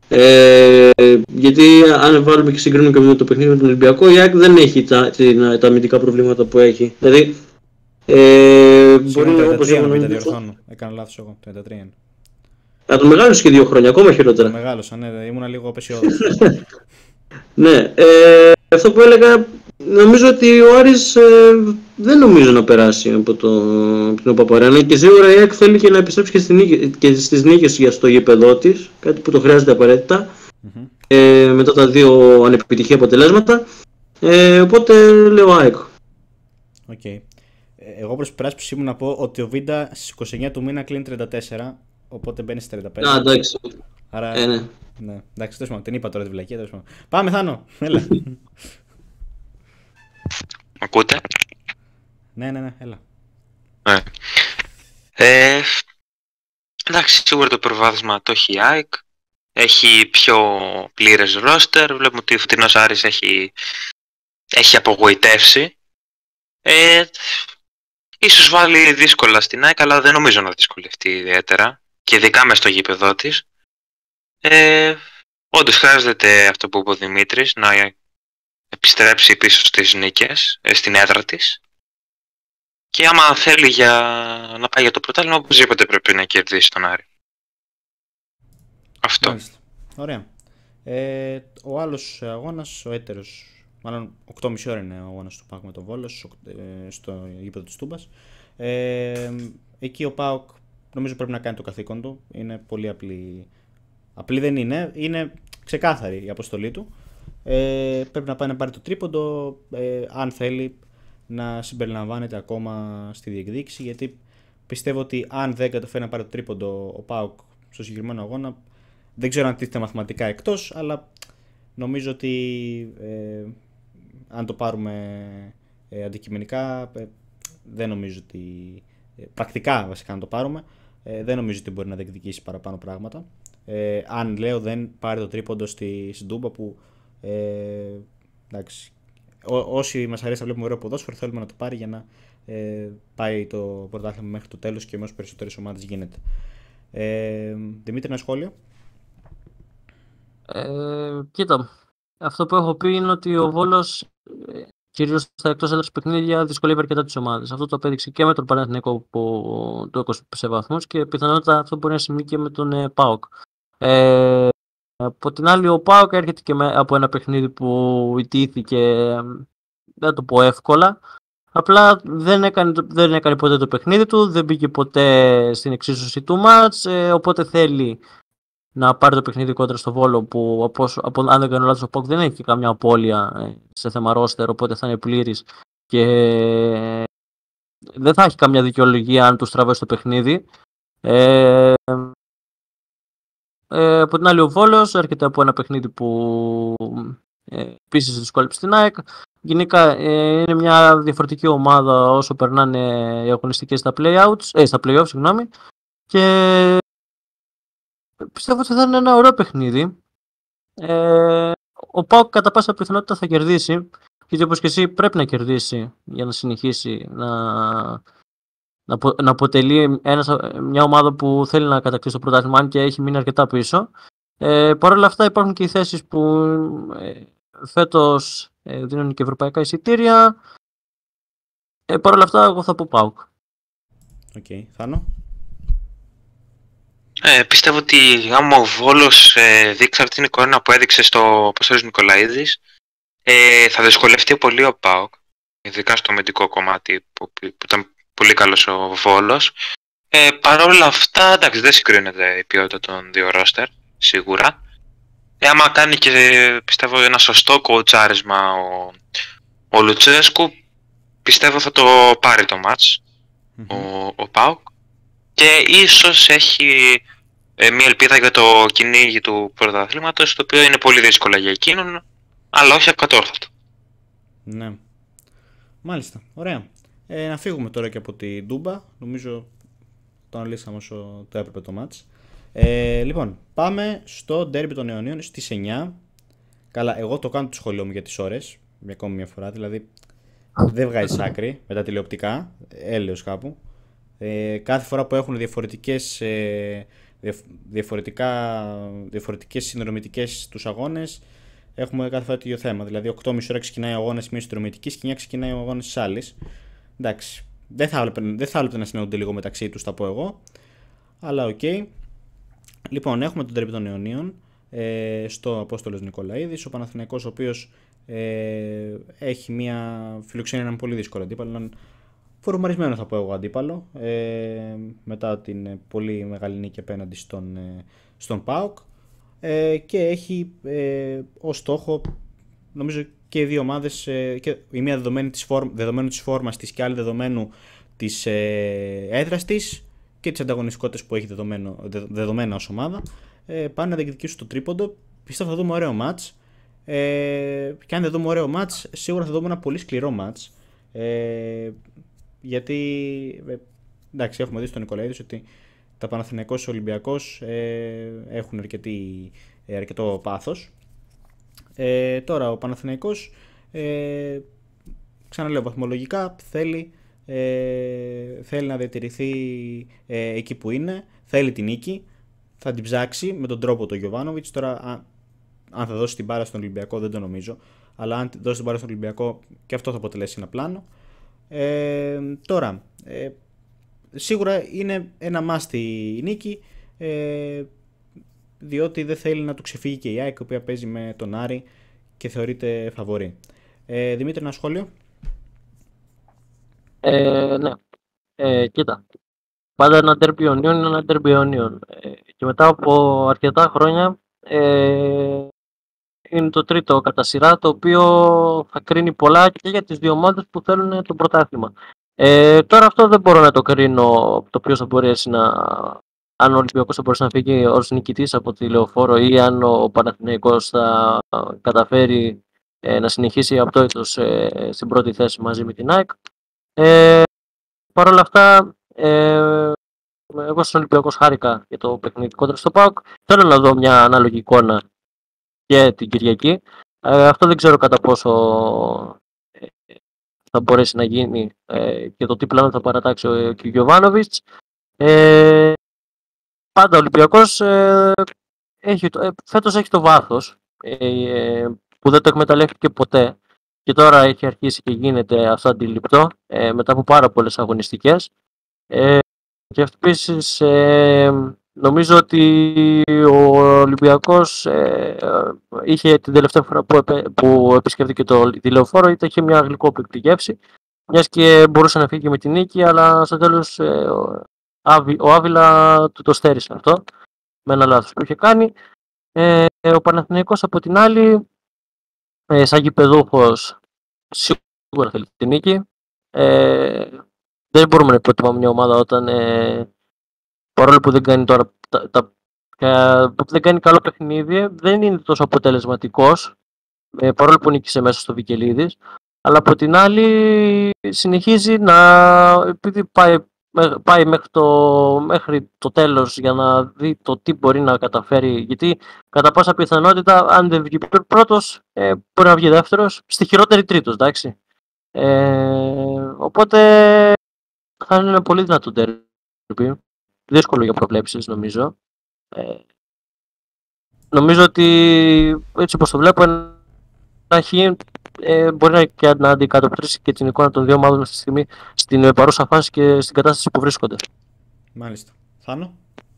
A: Γιατί αν βάλουμε και συγκρίνουμε και με το παιχνίδι με τον Ολυμπιακό, η ΑΕΚ δεν έχει τα αμυντικά προβλήματα που έχει. Δηλαδή,
B: μπορεί όπως διορθώνω. Έκανα λάθος εγώ. 33 είναι.
A: Το μεγάλωσε και 2 χρόνια, ακόμα χειρότερα.
B: Το μεγάλωσα, ναι, ήμουν λίγο απεσιόδοξος.
A: Ναι, αυτό που έλεγα, νομίζω ότι ο Άρης δεν νομίζω να περάσει από την ΟΠΑΠ-Αρένα και σίγουρα η ΑΕΚ θέλει και να επιστρέψει και στις νίκες για στο γήπεδό της, κάτι που το χρειάζεται απαραίτητα, μετά τα 2 ανεπιτυχή αποτελέσματα, οπότε λέω ΑΕΚ.
B: Okay. Εγώ προς περάσπιση μου να πω ότι ο Βίντα στις 29 του μήνα κλείνει 34, οπότε μπαίνει στις 35.
A: Εντάξει.
B: Άρα, ναι. Ναι. Εντάξει, τέλος πάντων, την είπα τώρα τη βλακία. Πάμε, Θάνο, έλα.
C: Ακούτε?
B: Ναι, έλα.
C: Εντάξει, σίγουρα το προβάδισμα το έχει η ΑΕΚ. Έχει πιο πλήρες ρόστερ. Βλέπουμε ότι ο φετινός Άρης έχει απογοητεύσει. Ίσως βάλει δύσκολα στην ΑΕΚ, αλλά δεν νομίζω να δυσκολευτεί ιδιαίτερα. Και ειδικά μες στο γήπεδό της. Όντως χρειάζεται αυτό που είπε ο Δημήτρης, να επιστρέψει πίσω στις νίκες, στην έδρα της. Και άμα θέλει να πάει για το πρωτάθλημα, οπωσδήποτε πρέπει να κερδίσει τον Άρη. Αυτό.
B: Μάλιστα. Ωραία. Ο άλλος αγώνας, ο έτερος, μάλλον 8,5 ώρα είναι ο αγώνας του ΠΑΟΚ με τον Βόλο, στο γήπεδο της Τούμπας. Εκεί ο ΠΑΟΚ νομίζω πρέπει να κάνει το καθήκον του. Είναι πολύ απλή. Απλή δεν είναι, είναι ξεκάθαρη η αποστολή του. Πρέπει να πάει να πάρει το τρίποντο, αν θέλει να συμπεριλαμβάνεται ακόμα στη διεκδίκηση, γιατί πιστεύω ότι αν δεν καταφέρει να πάρει το τρίποντο ο ΠΑΟΚ στο συγκεκριμένο αγώνα, δεν ξέρω αν τίθεται μαθηματικά εκτός, αλλά νομίζω ότι αν το πάρουμε αντικειμενικά, δεν νομίζω ότι, πρακτικά βασικά αν το πάρουμε, δεν νομίζω ότι μπορεί να διεκδικήσει παραπάνω πράγματα. Αν λέω δεν πάρει το τρίποντο στη Ντούμπα που εντάξει, όσοι μας αρέσει να βλέπουμε ωραίο ποδόσφαιρο θέλουμε να το πάρει για να πάει το πρωτάθλημα μέχρι το τέλος και με όσο περισσότερες ομάδες γίνεται. Δημήτρη, ένα σχόλιο?
D: Κοίτα, αυτό που έχω πει είναι ότι ο Βόλος κυρίως στα εκτός έδρας παιχνίδια δυσκολεύει αρκετά τις ομάδες. Αυτό το απέδειξε και με τον Παναθηναϊκό που το έκοψε σε βαθμούς και πιθανότατα αυτό μπορεί να συμβεί και με τον ΠΑΟΚ. Από την άλλη, ο ΠΑΟΚ έρχεται και από ένα παιχνίδι που ιτήθηκε, δεν το πω εύκολα. Απλά δεν έκανε ποτέ το παιχνίδι του, δεν μπήκε ποτέ στην εξίσωση του μάτς, οπότε θέλει να πάρει το παιχνίδι κόντρα στο Βόλο που αν δεν κάνω λάθος ο ΠΑΟΚ δεν έχει και καμιά απώλεια σε θέμα ρόστερ, οπότε θα είναι πλήρης και δεν θα έχει καμιά δικαιολογία αν του τραβάει το παιχνίδι. Από την άλλη ο Βόλος έρχεται από ένα παιχνίδι που επίσης δυσκόλεψε την ΑΕΚ. Γενικά είναι μια διαφορετική ομάδα όσο περνάνε οι αγωνιστικές στα play-offs, συγγνώμη. Και πιστεύω ότι θα είναι ένα ωραίο παιχνίδι. Ο ΠΑΟΚ κατά πάσα πιθανότητα θα κερδίσει, γιατί όπως και εσύ πρέπει να κερδίσει για να συνεχίσει να αποτελεί μια ομάδα που θέλει να κατακτήσει το πρωτάθλημα, αν και έχει μείνει αρκετά πίσω. Παρ' όλα αυτά υπάρχουν και οι θέσεις που φέτος δίνουν και ευρωπαϊκά εισιτήρια. Παρ' όλα αυτά εγώ θα πω ΠΑΟΚ.
B: Οκ, Θάνο.
C: Πιστεύω ότι άμα ο Βόλος δείξει αυτή την εικόνα που έδειξε στο Πασόρης Νικολαίδης, θα δυσκολευτεί πολύ ο ΠΑΟΚ, ειδικά στο αμυντικό κομμάτι που ήταν πολύ καλός ο Βόλος. Παρ' όλα αυτά, εντάξει, δεν συγκρίνεται η ποιότητα των δύο ρόστερ, σίγουρα. Άμα κάνει και πιστεύω ένα σωστό κοουτσάρισμα ο Λουτσέσκου, πιστεύω θα το πάρει το μάτς ο ΠΑΟΚ. Και ίσως έχει μια ελπίδα για το κυνήγι του πρωταθλήματος, το οποίο είναι πολύ δύσκολο για εκείνον, αλλά όχι ακατόρθωτο.
B: Ναι. Μάλιστα. Ωραία. Να φύγουμε τώρα και από την Τούμπα. Νομίζω το αναλύσαμε όσο το έπρεπε το μάτς. Λοιπόν, πάμε στο ντέρμπι των Αιωνίων στις 9. Καλά, εγώ το κάνω το σχολείο μου για τις ώρες, ακόμη μια φορά, δηλαδή δεν βγάζεις άκρη με τα τηλεοπτικά, έλεος κάπου. Κάθε φορά που έχουν διαφορετικές συνδρομητικές τους αγώνες, έχουμε κάθε φορά το ίδιο θέμα. Δηλαδή 8.30 ώρα ξεκινάει ο αγώνας μιας συνδρομητικής και 9 ξεκινάει ο αγώνας της άλλης. Εντάξει, δεν θα έπρεπε να συνεννοούνται λίγο μεταξύ τους, θα πω εγώ. Αλλά οκ. Λοιπόν, έχουμε τον ντέρμπι των Αιωνίων στο Απόστολος Νικολαίδης. Ο Παναθηναϊκός, ο οποίος έχει φιλοξενεί έναν πολύ δύσκολο αντίπαλο, έναν φορμαρισμένο θα πω εγώ αντίπαλο, μετά την πολύ μεγάλη νίκη απέναντι στον ΠΑΟΚ, και έχει ως στόχο, νομίζω και οι δύο ομάδες, και η μία δεδομένου της φόρμας της και άλλη δεδομένου της έδρας της και της ανταγωνιστικότητας που έχει δεδομένα ως ομάδα, πάνε να διεκδικήσουν το τρίποντο. Πιστεύω θα δούμε ωραίο μάτς, και αν δεν δούμε ωραίο μάτς, σίγουρα θα δούμε ένα πολύ σκληρό μάτς, γιατί εντάξει, έχουμε δει στον Νικολαίδης ότι τα Παναθηναϊκός και ο Ολυμπιακός έχουν αρκετό πάθος. Τώρα ο Παναθηναϊκός, ξαναλέω, βαθμολογικά θέλει να διατηρηθεί εκεί που είναι, θέλει την νίκη, θα την ψάξει με τον τρόπο του Γιοβάνοβιτς. Τώρα αν θα δώσει την μπάρα στον Ολυμπιακό δεν το νομίζω, αλλά αν δώσει την μπάρα στον Ολυμπιακό και αυτό θα αποτελέσει ένα πλάνο. Τώρα, σίγουρα είναι ένα μάστι η νίκη, διότι δεν θέλει να του ξεφύγει και η ΑΕΚ, η οποία παίζει με τον Άρη και θεωρείται φαβορί. Δημήτρη, ένα σχόλιο?
D: Ναι. Κοίτα. Πάντα ένα ντέρμπι Αιωνίων είναι ένα ντέρμπι Αιωνίων. Και μετά από αρκετά χρόνια είναι το τρίτο κατά σειρά, το οποίο θα κρίνει πολλά και για τις δύο ομάδες που θέλουν το πρωτάθλημα. Τώρα αυτό δεν μπορώ να το κρίνω, το ποιος θα μπορέσει αν ο Ολυμπιακός θα μπορέσει να φύγει ως νικητής από τη Λεωφόρο ή αν ο Παναθηναϊκός θα καταφέρει να συνεχίσει απτόητος στην πρώτη θέση μαζί με την ΑΕΚ. Παρ' όλα αυτά, εγώ στον Ολυμπιακός χάρηκα για το παιχνίδι κόντρα στο ΠΑΟΚ. Θέλω να δω μια ανάλογη εικόνα και την Κυριακή. Αυτό δεν ξέρω κατά πόσο θα μπορέσει να γίνει και το τι πλάνο θα παρατάξει ο Γιοβάνοβιτς. Πάντα ο Ολυμπιακός φέτος έχει το βάθος που δεν το εκμεταλλεύτηκε ποτέ και τώρα έχει αρχίσει και γίνεται αυτό αντιληπτό μετά από πάρα πολλές αγωνιστικές. Και επίσης νομίζω ότι ο Ολυμπιακός είχε την τελευταία φορά που επισκέφθηκε τη Λεωφόρο είχε μια γλυκόπικτη γεύση, μιας και μπορούσε να φύγει με την νίκη, αλλά στο τέλος ο Άβυλα του το στέρισε αυτό με ένα λάθος που είχε κάνει. Ο Παναθηναϊκός από την άλλη, σαν γηπεδούχος, σίγουρα θέλει την νίκη. Δεν μπορούμε να υποτιμάμε μια ομάδα όταν παρόλο που δεν κάνει τώρα τα δεν κάνει καλό παιχνίδι, δεν είναι τόσο αποτελεσματικός, παρόλο που νίκησε μέσα στο Βικελίδης, αλλά από την άλλη συνεχίζει επειδή πάει μέχρι το τέλος για να δει το τι μπορεί να καταφέρει, γιατί κατά πάσα πιθανότητα αν δεν βγει πρώτος μπορεί να βγει δεύτερος, στη χειρότερη τρίτος, εντάξει. Οπότε θα είναι ένα πολύ δυνατό ντέρμπι, δύσκολο για προβλέψεις νομίζω. Νομίζω ότι έτσι όπως το βλέπω μπορεί να αντικατοπτρίσει και την εικόνα των δύο ομάδων αυτή τη στιγμή στην παρούσα φάση και στην κατάσταση που βρίσκονται.
B: Μάλιστα. Θάνο.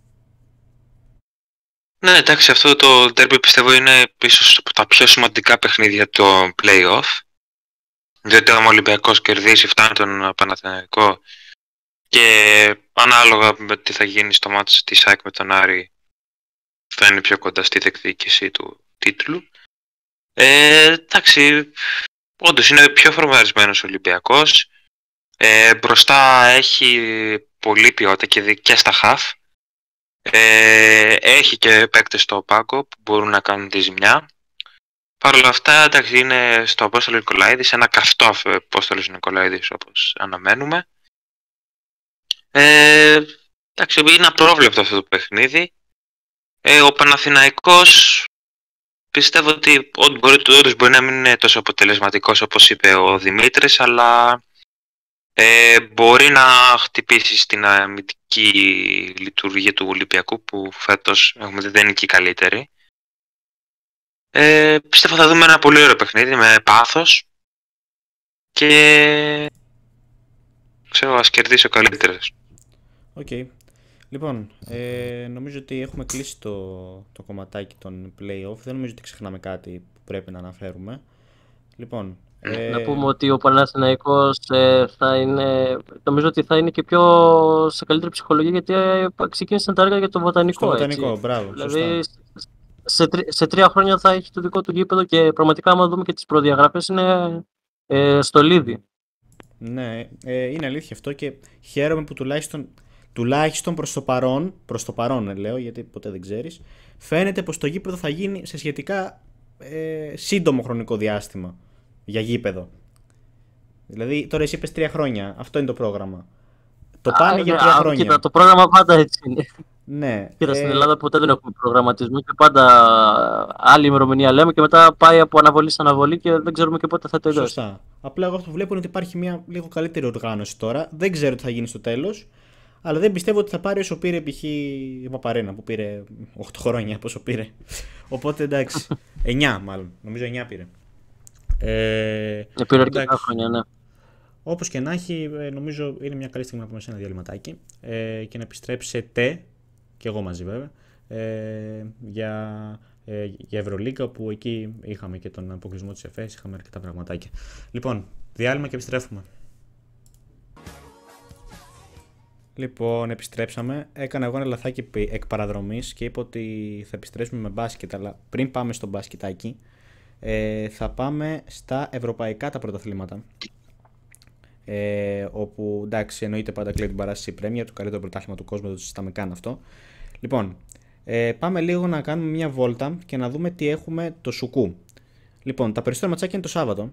C: Ναι, εντάξει, αυτό το derby πιστεύω είναι ίσως από τα πιο σημαντικά παιχνίδια το play-off. Διότι αν ο Ολυμπιακός κερδίσει, φτάνει τον Παναθηναϊκό και ανάλογα με τι θα γίνει στο μάτς της ΑΕΚ με τον Άρη θα είναι πιο κοντά στη διεκδίκηση του τίτλου. Εντάξει, όντως είναι πιο φορμαρισμένος ο Ολυμπιακός. Μπροστά έχει πολλή ποιότητα και στα χαφ. Έχει και παίκτες στο πάγκο που μπορούν να κάνουν τη ζημιά. Παρ' όλα αυτά, εντάξει, είναι στο Απόστολο Νικολαίδης, ένα καυτό Απόστολος Νικολαίδης όπως αναμένουμε. Εντάξει, είναι απρόβλεπτο αυτό το παιχνίδι. Ο Παναθηναϊκός πιστεύω ότι όντως μπορεί να μην είναι τόσο αποτελεσματικός όπως είπε ο Δημήτρης, αλλά μπορεί να χτυπήσει στην αμυντική λειτουργία του Ολυμπιακού που φέτος έχουμε δει δεν είναι και η καλύτερη. Πιστεύω θα δούμε ένα πολύ ωραίο παιχνίδι με πάθος και ξέρω ας κερδίσει ο καλύτερος.
B: Οκ. Λοιπόν, νομίζω ότι έχουμε κλείσει το κομματάκι των play-off. Δεν νομίζω ότι ξεχνάμε κάτι που πρέπει να αναφέρουμε. Λοιπόν,
D: να πούμε ότι ο Παναθηναϊκός νομίζω ότι θα είναι και πιο σε καλύτερη ψυχολογία, γιατί ξεκίνησαν τα έργα για το Βοτανικό.
B: Στο Βοτανικό, μπράβο.
D: Δηλαδή σε 3 χρόνια θα έχει το δικό του γήπεδο και πραγματικά άμα δούμε και τις προδιαγραφές είναι στολίδι.
B: Ναι, είναι αλήθεια αυτό και χαίρομαι που τουλάχιστον προς το παρόν λέω, γιατί ποτέ δεν ξέρεις, φαίνεται πως το γήπεδο θα γίνει σε σχετικά σύντομο χρονικό διάστημα για γήπεδο. Δηλαδή τώρα εσύ είπες 3 χρόνια, αυτό είναι το πρόγραμμα. Το πάνε για 3 χρόνια.
D: Κοίτα, το πρόγραμμα πάντα έτσι είναι.
B: Ναι.
D: Κοίτα, στην Ελλάδα ποτέ δεν έχουμε προγραμματισμό και πάντα άλλη ημερομηνία λέμε και μετά πάει από αναβολή σε αναβολή και δεν ξέρουμε και πότε θα τελειώσει.
B: Σωστά. Απλά εγώ αυτό που βλέπω είναι ότι υπάρχει μια λίγο καλύτερη οργάνωση τώρα. Δεν ξέρω τι θα γίνει στο τέλος. Αλλά δεν πιστεύω ότι θα πάρει όσο πήρε π.χ. η Παπαρένα που πήρε 8 χρόνια πόσο πήρε. Οπότε εντάξει. 9 μάλλον. Νομίζω 9 πήρε.
D: Πήρε αρκετά χρόνια, ναι.
B: Όπως και να έχει, νομίζω είναι μια καλή στιγμή να πούμε σε ένα διαλυματάκι και να επιστρέψετε, και εγώ μαζί βέβαια, για Ευρωλίγκα, που εκεί είχαμε και τον αποκλεισμό της ΕΦΕΣ, είχαμε αρκετά πραγματάκια. Λοιπόν, διάλειμμα και επιστρέφουμε. Λοιπόν, επιστρέψαμε. Έκανα εγώ ένα λαθάκι εκ παραδρομής και είπα ότι θα επιστρέψουμε με μπάσκετ, αλλά πριν πάμε στο μπασκετάκι, θα πάμε στα ευρωπαϊκά τα πρωταθλήματα. Όπου εντάξει, εννοείται πάντα κλείνει την παράσταση η Premier, το καλύτερο πρωτάθλημα του κόσμου, δεν το συζητάμε καν αυτό. Λοιπόν, πάμε λίγο να κάνουμε μια βόλτα και να δούμε τι έχουμε το Σουκού. Λοιπόν, τα περισσότερα ματσάκια είναι το Σάββατο,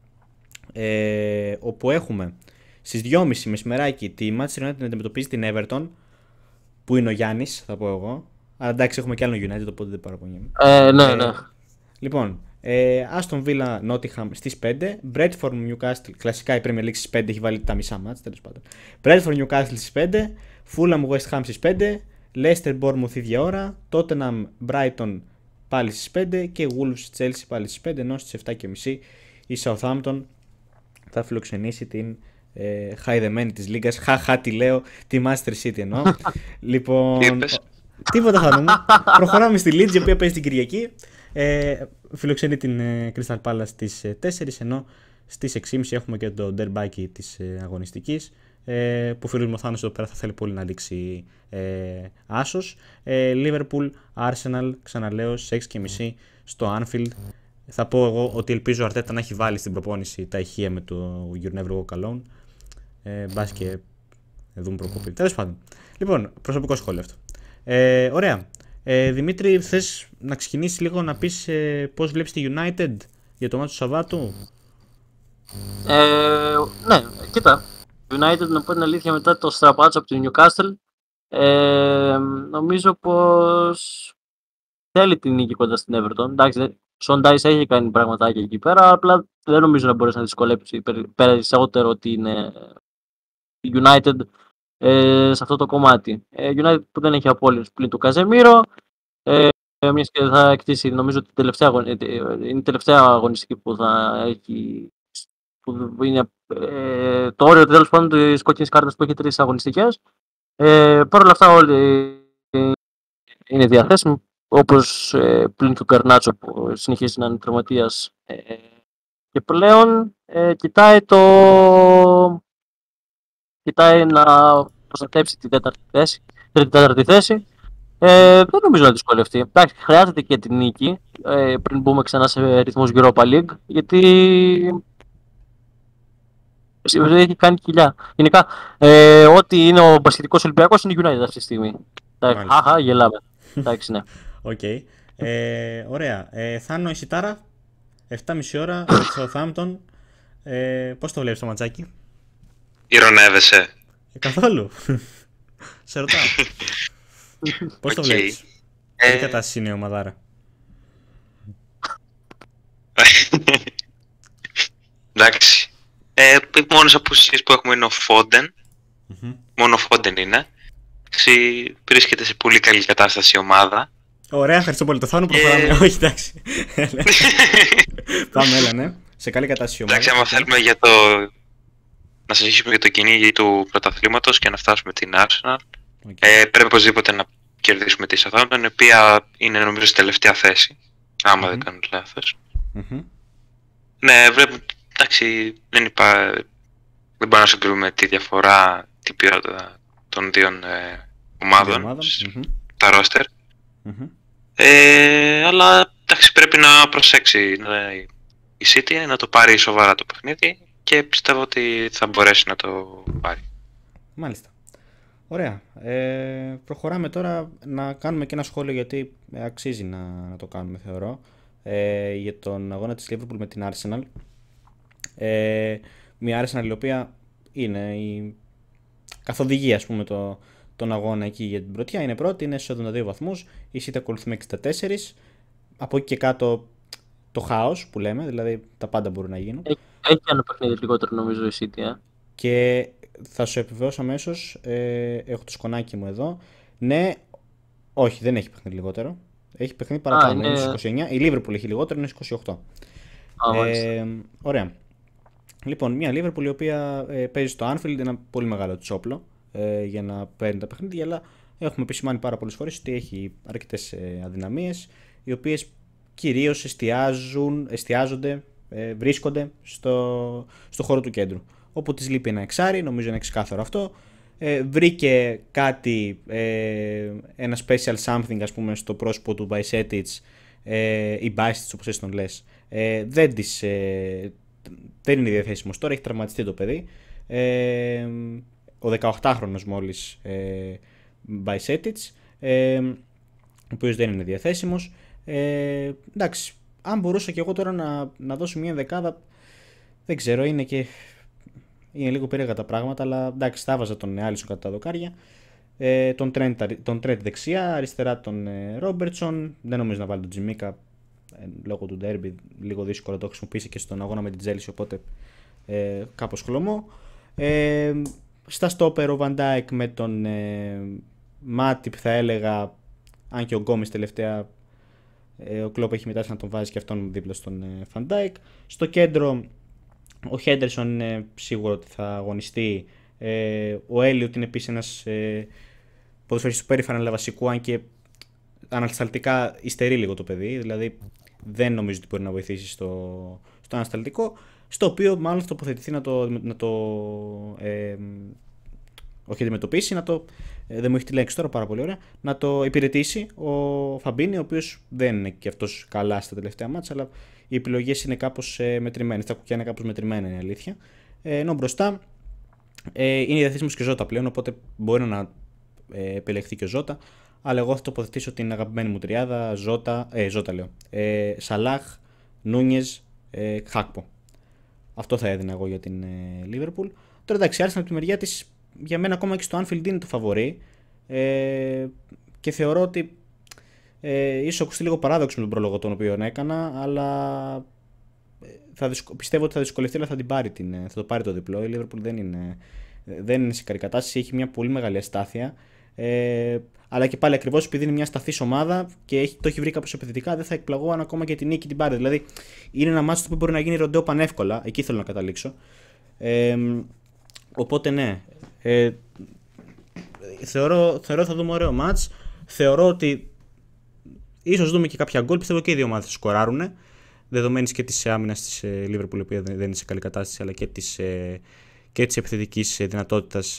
B: όπου έχουμε στις 2.30 μεσημεράκι τη Manchester United να αντιμετωπίζει την Everton, που είναι ο Γιάννης, θα πω εγώ. Αλλά εντάξει, έχουμε και άλλο United, οπότε δεν παραπονιέμαι.
D: Ναι.
B: Λοιπόν, Aston Villa Nottingham στις 5, Bradford Newcastle, κλασικά η Premier League στις 5 έχει βάλει τα μισά μάτς, τέλος πάντων. Bradford Newcastle στις 5, Fulham West Ham στις 5, Leicester Bournemouth ίδια ώρα, Tottenham Brighton πάλι στις 5 και Wolves Chelsea πάλι στις 5, ενώ στις 7.30 η Southampton θα φιλοξενήσει την χαϊδεμένη της Λίγκας, χαχα τι λέω, τη Manchester City εννοώ. Λοιπόν, τίποτα θα δούμε. Προχωράμε στη Leeds, η οποία παίζει την Κυριακή. Φιλοξενεί την Crystal Palace στις 4, ενώ στις 6.30 έχουμε και το ντερμπάκι της αγωνιστικής, που φίλος μου ο Θάνος εδώ πέρα θα θέλει πολύ να δείξει άσος. Liverpool, Arsenal, ξαναλέω, στις 6.30 στο Anfield. Θα πω εγώ ότι ελπίζω ο Αρτέτα να έχει βάλει στην προπόνηση τα ηχεία με το You Never Walk Alone. Μπας και δούμε προκοπή. Τέλος πάντων. Λοιπόν, προσωπικό σχόλιο αυτό. Ωραία. Δημήτρη, θες να ξεκινήσεις λίγο να πεις πώς βλέπεις τη United για το μάτι του Σαββάτου?
D: Ναι, κοίτα. United, να πω την αλήθεια, μετά το στραπάτσο από την Newcastle, νομίζω πως θέλει την νίκη κοντά στην Everton. Εντάξει, Σον Ντάις έχει κάνει πραγματάκια εκεί πέρα, απλά δεν νομίζω να μπορέσει να δυσκολέψει περισσότερο ότι είναι η United σε αυτό το κομμάτι. United που δεν έχει απώλειες πλην του Καζεμίρο, μιας και θα εκτίσει, νομίζω ότι είναι η τελευταία αγωνιστική που θα έχει, που είναι το όριο τέλος πάντων της κόκκινης κάρτας που έχει 3 αγωνιστικές. Παρ' όλα αυτά όλοι είναι διαθέσιμοι, όπως πλην του Καρνάτσο που συνεχίζει να είναι τραυματίας και πλέον κοιτάει να προστατέψει την τέταρτη θέση. Δεν νομίζω να δυσκολευτεί. Εντάξει, χρειάζεται και την νίκη πριν μπούμε ξανά σε ρυθμούς Europa League, γιατί έχει κάνει κοιλιά. Γενικά, ό,τι είναι ο μπασκετικός Ολυμπιακός είναι United αυτή τη στιγμή. Χαχα, γελάμε. Εντάξει, ναι.
B: Οκ. Ωραία. Θάνο, η Σιτάρα, 7.30 ώρα, Southampton. Πώς το βλέπεις το ματσάκι?
C: Ηρωνεύεσαι?
B: Καθόλου. Σε ρωτάω. Πώς το βλέπεις? Τι κατάσταση είναι η ομαδάρα?
C: Εντάξει. Οι μόνες απουσίες που έχουμε είναι ο Φόντεν. Μόνο ο Φόντεν είναι. Βρίσκεται σε πολύ καλή κατάσταση η ομάδα.
B: Ωραία, ευχαριστώ πολύ. Το Θάνο προχωράμε. Όχι, εντάξει. Πάμε, έλα, ναι. Σε καλή κατάσταση η ομάδα.
C: Εντάξει, άμα θέλουμε να συνεχίσουμε για το κυνήγι του πρωταθλήματος και να φτάσουμε την Arsenal, πρέπει οπωσδήποτε να κερδίσουμε τη Southampton, η οποία είναι νομίζω στη τελευταία θέση, άμα δεν κάνω λάθος. Ναι, εντάξει, δεν μπορούμε να συγκρίνουμε τη διαφορά, την ποιότητα των δύο ομάδων, τα ρόστερ. Αλλά εντάξει, πρέπει να προσέξει η City, να το πάρει σοβαρά το παιχνίδι και πιστεύω ότι θα μπορέσει να το πάρει.
B: Μάλιστα. Ωραία. Προχωράμε τώρα να κάνουμε και ένα σχόλιο, γιατί αξίζει να το κάνουμε, θεωρώ, για τον αγώνα της Liverpool με την Arsenal. Μια Arsenal η οποία είναι η καθοδηγία, ας πούμε, τον αγώνα εκεί για την πρωτιά. Είναι πρώτη, είναι στους 72 βαθμούς, η City ακολουθεί με 64. Από εκεί και κάτω το χάος που λέμε, δηλαδή τα πάντα μπορούν να γίνουν.
D: Έχει ένα παιχνίδι λιγότερο νομίζω η City.
B: Και θα σου επιβεβαιώσω αμέσως, έχω το σκονάκι μου εδώ. Ναι, όχι, δεν έχει παιχνίδι λιγότερο. Έχει παιχνίδι παραπάνω, είναι στους 29. Η Liverpool έχει λιγότερο, είναι στους 28. Ωραία. Λοιπόν, μια Liverpool η οποία παίζει στο Anfield, ένα πολύ μεγάλο τσόπλο για να παίρνει τα παιχνίδια, αλλά έχουμε επισημάνει πάρα πολλές φορές ότι έχει αρκετές αδυναμίες, οι οποίες κυρίως εστιάζονται, βρίσκονται στο χώρο του κέντρου. Όπου της λείπει ένα εξάρι, νομίζω είναι ξεκάθαρο αυτό. Βρήκε κάτι, ένα special something, ας πούμε, στο πρόσωπο του Bajcetic ή Bajcetic, όπως έτσι τον λες. Δεν είναι διαθέσιμος τώρα, έχει τραυματιστεί το παιδί. Ο 18χρονος μόλις Bajcetic, ο οποίος δεν είναι διαθέσιμος. Εντάξει, αν μπορούσα και εγώ τώρα να δώσω μια δεκάδα, δεν ξέρω, είναι λίγο περίεργα τα πράγματα, αλλά εντάξει, θα βάζα τον Άλισον κατά τα δοκάρια, τον Τρέντ δεξιά, αριστερά τον Ρόμπερτσον. Δεν νομίζω να βάλει τον Τζιμίκα λόγω του ντέρμπι, λίγο δύσκολο, το χρησιμοποιήσει και στον αγώνα με την Τζέλσι, οπότε κάπως χλωμό. Στα στόπερ ο Van Dijk με τον Μάτιπ, θα έλεγα, αν και ο Γκόμις τελευταία ο Κλόπ έχει μετάσει να τον βάζει και αυτόν δίπλα στον Van Dijk. Στο κέντρο ο Χέντερσον είναι σίγουρο ότι θα αγωνιστεί. Ο Έλιοτ είναι επίσης ένας ποδοσφαιριστής περήφανα, αλλά βασικού, αν και ανασταλτικά υστερεί λίγο το παιδί, δηλαδή δεν νομίζω ότι μπορεί να βοηθήσει στο ανασταλτικό, στο οποίο μάλλον θα τοποθετηθεί όχι αντιμετωπίσει, δεν μου έχει τη λέξη τώρα πάρα πολύ ωραία, να το υπηρετήσει ο Φαμπίνι, ο οποίος δεν είναι και αυτός καλά στα τελευταία μάτσα, αλλά οι επιλογές είναι κάπως μετρημένες, τα κουκιά είναι κάπως μετρημένα, είναι η αλήθεια. Ενώ μπροστά είναι διαθέσιμος και ο Ζώτα πλέον, οπότε μπορεί να επιλεχθεί και ο Ζώτα, αλλά εγώ θα τοποθετήσω την αγαπημένη μου τριάδα, Σαλάχ, Νούνιες, Χάκπο. Αυτό θα έδινα εγώ για την Liverpool. Τώρα εντάξει, Arsenal από τη μεριά της, για μένα ακόμα και στο Anfield είναι το φαβορί, και θεωρώ ότι ίσως ακουστεί λίγο παράδοξο με τον πρόλογο τον οποίο έκανα, αλλά πιστεύω ότι θα δυσκολευτεί, αλλά θα το πάρει το διπλό. Η Liverpool δεν είναι σε καλή κατάσταση, έχει μια πολύ μεγάλη αστάθεια, αλλά και πάλι ακριβώς επειδή είναι μια σταθής ομάδα και το έχει βρει κάπως επιθετικά, δεν θα εκπλαγώ αν ακόμα και την νίκη την πάρει. Δηλαδή είναι ένα μάτσο που μπορεί να γίνει ροντέο πανεύκολα, εκεί θέλω να καταλήξω. Οπότε ναι, θεωρώ θα δούμε ωραίο μάτς. Θεωρώ ότι ίσως δούμε και κάποια γκολ. Πιστεύω και οι δύο ομάδες θα σκοράρουν, δεδομένης και της άμυνας της Liverpool, η οποία δεν είναι σε καλή κατάσταση, αλλά και της επιθετικής δυνατότητας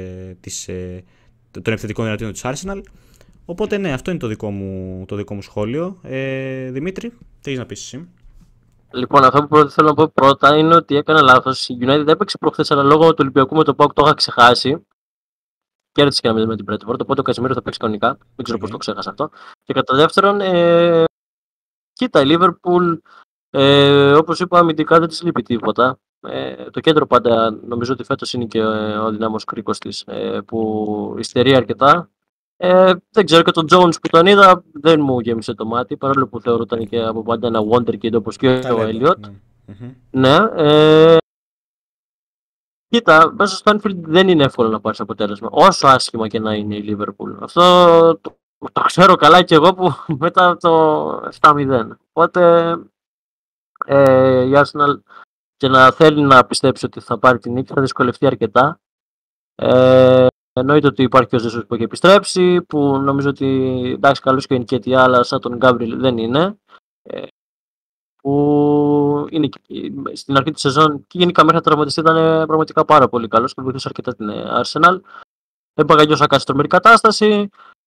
B: των επιθετικών δυνατήτων της Arsenal. Οπότε ναι, αυτό είναι το δικό μου σχόλιο. Δημήτρη, τι έχεις να πεις εσύ?
D: Λοιπόν, αυτό που θέλω να πω πρώτα είναι ότι έκανα λάθος. Η United έπαιξε προχθές, αλλά λόγω του Ολυμπιακού με το PAOK το είχα ξεχάσει. Κέρδισε και με την Brentford, οπότε ο Καζιμίρο θα παίξει κανονικά. Δεν ξέρω πώς το ξέχασα αυτό. Και κατά δεύτερον, κοίτα, η Liverpool, όπως είπα, αμυντικά δεν της λείπει τίποτα. Το κέντρο πάντα νομίζω ότι φέτος είναι και ο δυνάμος κρίκος της, που υστερεί αρκετά. Δεν ξέρω, και τον Jones που τον είδα δεν μου γέμισε το μάτι, παρόλο που θεωρούταν και από πάντα ένα wonderkid όπως και ο Elliot. Ναι. Κοίτα, μέσα στο Anfield δεν είναι εύκολο να πάρεις αποτέλεσμα, όσο άσχημα και να είναι η Liverpool. Αυτό το ξέρω καλά και εγώ που μετά το 7-0. Οπότε η Arsenal, και να θέλει να πιστέψει ότι θα πάρει την νίκη, θα δυσκολευτεί αρκετά. Εννοείται ότι υπάρχει ο Ζεσούς που έχει επιστρέψει, που νομίζω ότι εντάξει, καλός και ο Νικέτια, αλλά σαν τον Γκάμπριλ δεν είναι. Που είναι στην αρχή της σεζόν και γενικά μέχρι να τραυματιστεί ήταν πραγματικά πάρα πολύ καλός και βοηθούσε αρκετά την Arsenal. Εμπαγαγιώσα κάτι στην τρομερή κατάσταση.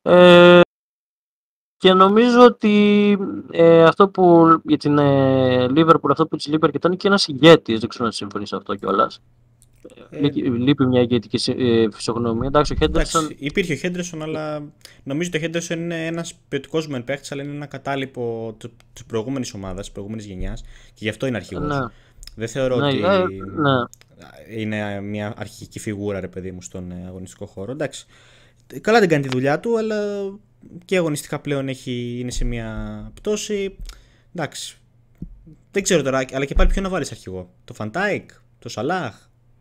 D: Και νομίζω ότι αυτό που για την Liverpool, αυτό που της λείπει αρκετά είναι και ένας ηγέτης. Δεν ξέρω να συμφωνείς σε αυτό κιόλας. Λείπει μια ηγετική φυσιογνωμία. Εντάξει, ο Henderson...
B: Υπήρχε ο Henderson, αλλά νομίζω ότι ο Henderson είναι ένας ποιοτικός μεν παίκτης, αλλά είναι ένα κατάλοιπο της προηγούμενης ομάδας, της προηγούμενης γενιάς, και γι' αυτό είναι αρχηγός. Ναι. Δεν θεωρώ ότι είναι μια αρχική φιγούρα, ρε παιδί μου, στον αγωνιστικό χώρο. Εντάξει, καλά δεν κάνει τη δουλειά του, αλλά και αγωνιστικά πλέον είναι σε μια πτώση. Εντάξει, δεν ξέρω τώρα, αλλά και πάλι ποιο να βάλεις αρχηγό. Το Φαντάικ, το Σαλάχ.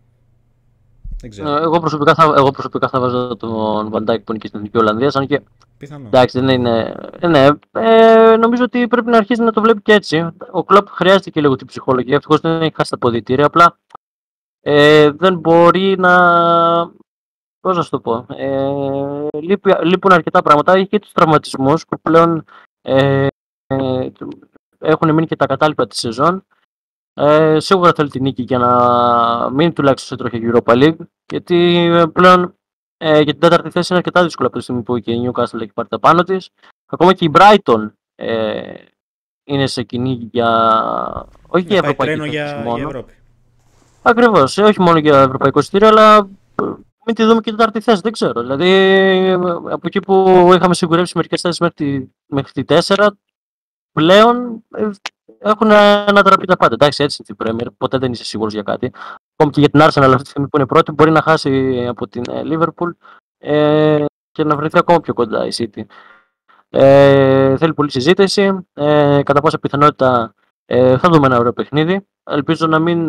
D: Εγώ προσωπικά θα βάζω τον Van Dijk που είναι και στην Εθνική Ολλανδία, αν και
B: πιθανό.
D: Εντάξει, δεν είναι. Ναι, νομίζω ότι πρέπει να αρχίσει να το βλέπει και έτσι. Ο Κλοπ χρειάζεται και λίγο την ψυχολογία. Ευτυχώς δεν έχει χάσει τα αποδυτήρια. Απλά δεν μπορεί να. Πώς να σου το πω. Λείπουν αρκετά πράγματα. Έχει και τους τραυματισμούς που πλέον έχουν μείνει και τα κατάλοιπα τη σεζόν. Σίγουρα θέλει την νίκη για να μείνει τουλάχιστον σε τροχή Europa League. Γιατί πλέον για την τέταρτη θέση είναι αρκετά δύσκολο από τη στιγμή που και η Newcastle έχει πάρει τα πάνω της. Ακόμα και η Brighton είναι σε κυνήγι για. Όχι για ευρωπαϊκή θέση μόνο.
B: Για Ευρώπη.
D: Ακριβώς, όχι μόνο για ευρωπαϊκό εισιτήριο, αλλά μην τη δούμε και την τέταρτη θέση. Δεν ξέρω. Δηλαδή από εκεί που είχαμε σιγουρεύσει μερικές θέσεις μέχρι τη 4, πλέον έχουν ανατραπεί τα πάντα. Εντάξει, έτσι είναι η Premier, ποτέ δεν είσαι σίγουρος για κάτι. Ακόμη και για την Arsenal αυτή τη στιγμή που είναι πρώτη, μπορεί να χάσει από την Liverpool και να βρεθεί ακόμα πιο κοντά η City. Θέλει πολλή συζήτηση. Κατά πάσα πιθανότητα θα δούμε ένα ωραίο παιχνίδι. Ελπίζω να μην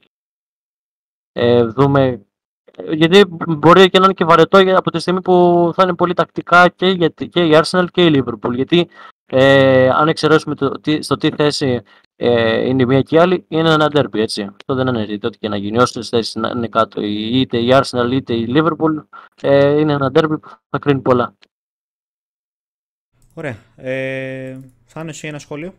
D: δούμε. Γιατί μπορεί και να είναι και βαρετό από τη στιγμή που θα είναι πολύ τακτικά και η Arsenal και η Liverpool. Γιατί αν εξαιρέσουμε στο τι θέση είναι η μία και η άλλη, είναι ένα derby, έτσι. Αυτό δεν αναιρείται ό,τι και να γίνει. Όσες θέσεις να είναι κάτω, είτε η Arsenal είτε η Liverpool, είναι ένα derby που θα κρίνει πολλά.
B: Ωραία. Θάνο, εσύ ένα σχόλιο?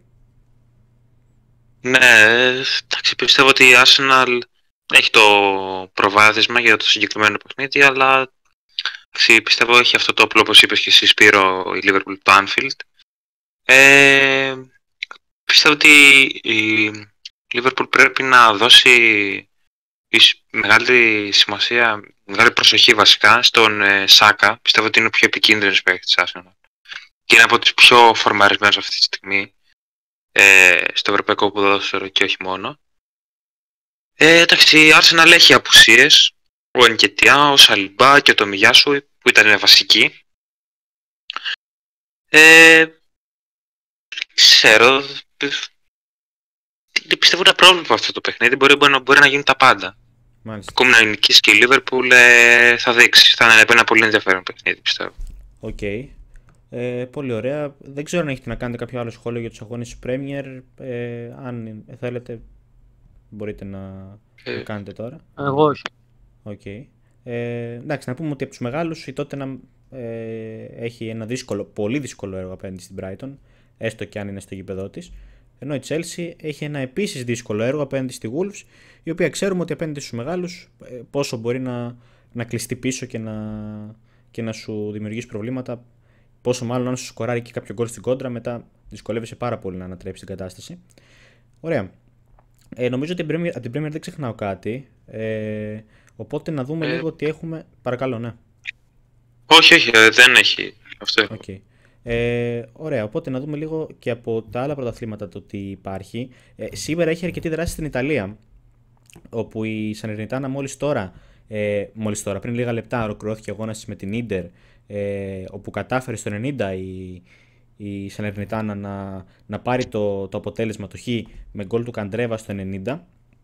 C: Ναι, εντάξει, πιστεύω ότι η Arsenal έχει το προβάδισμα για το συγκεκριμένο παιχνίδι, αλλά πιστεύω έχει αυτό το όπλο, όπως είπες και εσύ, Σπύρο, η Liverpool του Anfield. Πιστεύω ότι η Liverpool πρέπει να δώσει μεγάλη σημασία, μεγάλη προσοχή βασικά στον Σάκα. Πιστεύω ότι είναι ο πιο επικίνδυνος παίκτης της Arsenal. Και είναι από τους πιο φορμαρισμένους αυτή τη στιγμή στο ευρωπαϊκό ποδόσφαιρο και όχι μόνο. Εντάξει, η Arsenal έχει απουσίες. Ο Ενκετιά, ο Σαλιμπά και ο Τομιγιάσου που ήταν βασικοί. Ξέρω. Δεν πιστεύω ένα πρόβλημα από αυτό το παιχνίδι. Μπορεί να γίνουν τα πάντα.
B: Μάλιστα.
C: Ακόμη να νικήσει και η Liverpool θα δείξει. Θα είναι ένα πολύ ενδιαφέρον παιχνίδι, πιστεύω.
B: Οκ. Πολύ ωραία. Δεν ξέρω αν έχετε να κάνετε κάποιο άλλο σχόλιο για τους αγώνες του Premier. Αν θέλετε, μπορείτε να το κάνετε τώρα.
D: Εγώ όχι.
B: Okay. Εντάξει, να πούμε ότι από τους μεγάλους η Tottenham έχει ένα πολύ δύσκολο έργο απέναντι στην Brighton, έστω και αν είναι στο γήπεδό της. Ενώ η Chelsea έχει ένα επίσης δύσκολο έργο απέναντι στη Wolves, η οποία ξέρουμε ότι απέναντι στους μεγάλους πόσο μπορεί να κλειστεί πίσω και να σου δημιουργήσει προβλήματα. Πόσο μάλλον αν σου σκοράρει και κάποιο γκολ στην κόντρα, μετά δυσκολεύεσαι πάρα πολύ να ανατρέψει την κατάσταση. Ωραία. Νομίζω ότι από την Premier δεν ξεχνάω κάτι. Οπότε να δούμε λίγο τι έχουμε. Παρακαλώ, ναι.
C: Όχι, δεν έχει αυτό.
B: Okay. Ωραία, οπότε να δούμε λίγο και από τα άλλα πρωταθλήματα το τι υπάρχει. Σήμερα έχει αρκετή δράση στην Ιταλία, όπου η Salernitana μόλις τώρα, πριν λίγα λεπτά, ολοκληρώθηκε αγώνας με την Ίντερ, όπου κατάφερε στο 90 η Salernitana να πάρει το αποτέλεσμα, το Χ, με γκολ του Καντρέβα στο 90.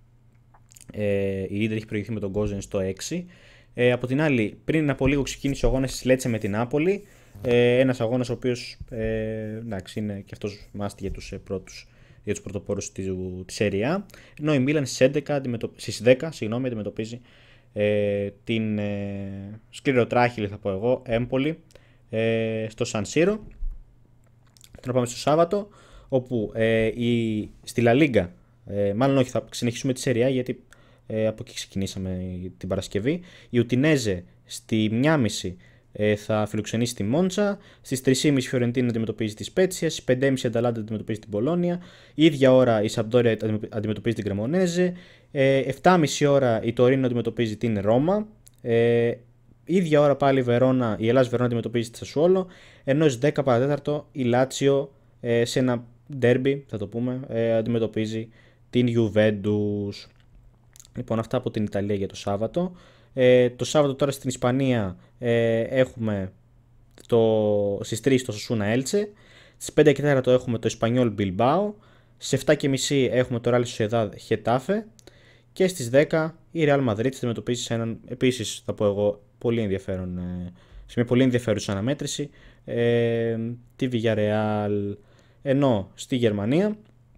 B: Η Ίντερ έχει προηγηθεί με τον Γκόζεν στο 6. Από την άλλη, πριν από λίγο ξεκίνησε ο αγώνας της Λέτσε με την Νάπολη. Ένας αγώνας ο οποίος είναι και αυτός μάστη για τους πρωτοπόρους της Serie A. Ενώ η Μίλαν στις 10 αντιμετωπίζει την σκληροτράχυλη, θα πω εγώ, Έμπολη στο Σαν Σύρο. Να πάμε στο Σάββατο, όπου στη Λα Λίγκα, μάλλον όχι, θα συνεχίσουμε τη Serie A γιατί από εκεί ξεκινήσαμε την Παρασκευή. Η Ουτινέζε στη 1.30 θα φιλοξενήσει τη Μόντσα. Στις 3.30 η Φιωρεντίνα αντιμετωπίζει τη Σπέτσια. Στις 5.30 η Αταλάντα αντιμετωπίζει την Πολόνια. Η ίδια ώρα η Σαμπντόρια αντιμετωπίζει την Κρεμονέζε. 7.30 ώρα η Τωρίνο αντιμετωπίζει την Ρώμα. Ίδια ώρα πάλι η Ελλάς Βερόνα αντιμετωπίζει τη Σασουόλο. Ενώ στις 10 παρατέταρτο η Λάτσιο σε ένα ντέρμπι, θα το πούμε, αντιμετωπίζει την Ιουβέντους. Λοιπόν, αυτά από την Ιταλία για το Σάββατο. Το Σάββατο τώρα στην Ισπανία έχουμε στις 3 το Σοσούνα Έλτσε. Στις 5 και 4 έχουμε το Εσπανιόλ Μπιλμπάο. Στις 7.30 έχουμε το Ρεάλ Σοσιεδάδ Χετάφε. Και στις 10 η Ρεάλ Μαδρίτης θα αντιμετωπίσει σε έναν, επίσης θα πω εγώ, πολύ ενδιαφέρον, σε μια πολύ ενδιαφέρουσα αναμέτρηση, τη Villarreal. Ενώ στη Γερμανία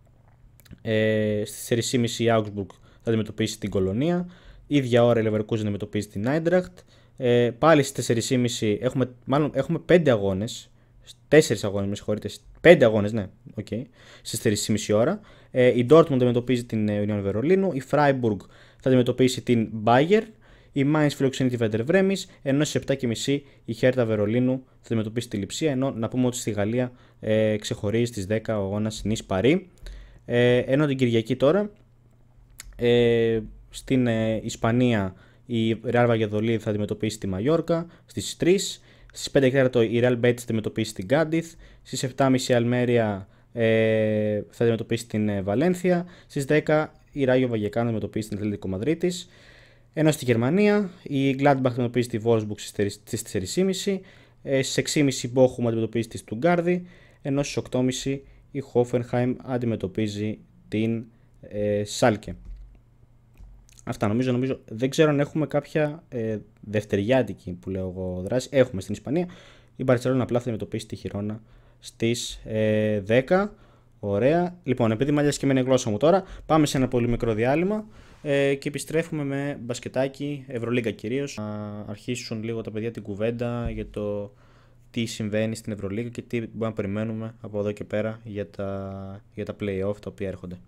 B: στις 4.30 η Augsburg θα αντιμετωπίσει την Κολονία. Ίδια ώρα η Leverkusen αντιμετωπίζει την Eintracht. Πάλι στις 4.30 έχουμε 5 αγώνες. 4 αγώνες, με συγχωρείτε. 5 αγώνες, ναι. Okay. Στις 4.30 ώρα. Η Dortmund αντιμετωπίζει την Union Βερολίνου. Η Freiburg θα αντιμετωπίσει την Bayer. Η Mainz φιλοξενεί τη Werder Bremen. Ενώ στις 7.30 η Hertha Βερολίνου θα αντιμετωπίσει τη Λειψία. Ενώ να πούμε ότι στη Γαλλία ξεχωρίζει στις 10 ο αγώνας Nice Paris. Ενώ την Κυριακή τώρα στην Ισπανία η Real Valladolid θα αντιμετωπίσει τη Μαγιόρκα στις 3. Στις 5 η Real Betis θα αντιμετωπίσει την Cádiz. Στις 7.30 η Αλμέρια θα αντιμετωπίσει την Βαλένθια. Στις 10 η Rayo Vallecano θα αντιμετωπίσει την Ατλέτικο Μαδρίτης. Ενώ στη Γερμανία η Gladbach θα αντιμετωπίσει τη Wolfsburg στις 4.30. Στις 6.30 η Bochum αντιμετωπίζει τη Stuttgart. Ενώ στις 8.30 η Hoffenheim αντιμετωπίζει την Schalke. Αυτά νομίζω. Δεν ξέρω αν έχουμε κάποια δευτεριάτικη που λέω εγώ δράση. Έχουμε στην Ισπανία. Η Μπαρτσελόνα απλά θα αντιμετωπίσει τη Χιρόνα στις 10. Ωραία. Λοιπόν, επειδή μαλλιάζει και με η γλώσσα μου τώρα, πάμε σε ένα πολύ μικρό διάλειμμα και επιστρέφουμε με μπασκετάκι, Ευρωλίγκα κυρίως. Να αρχίσουν λίγο τα παιδιά την κουβέντα για το τι συμβαίνει στην Ευρωλίγκα και τι μπορούμε να περιμένουμε από εδώ και πέρα για τα play-off τα οποία έρχονται.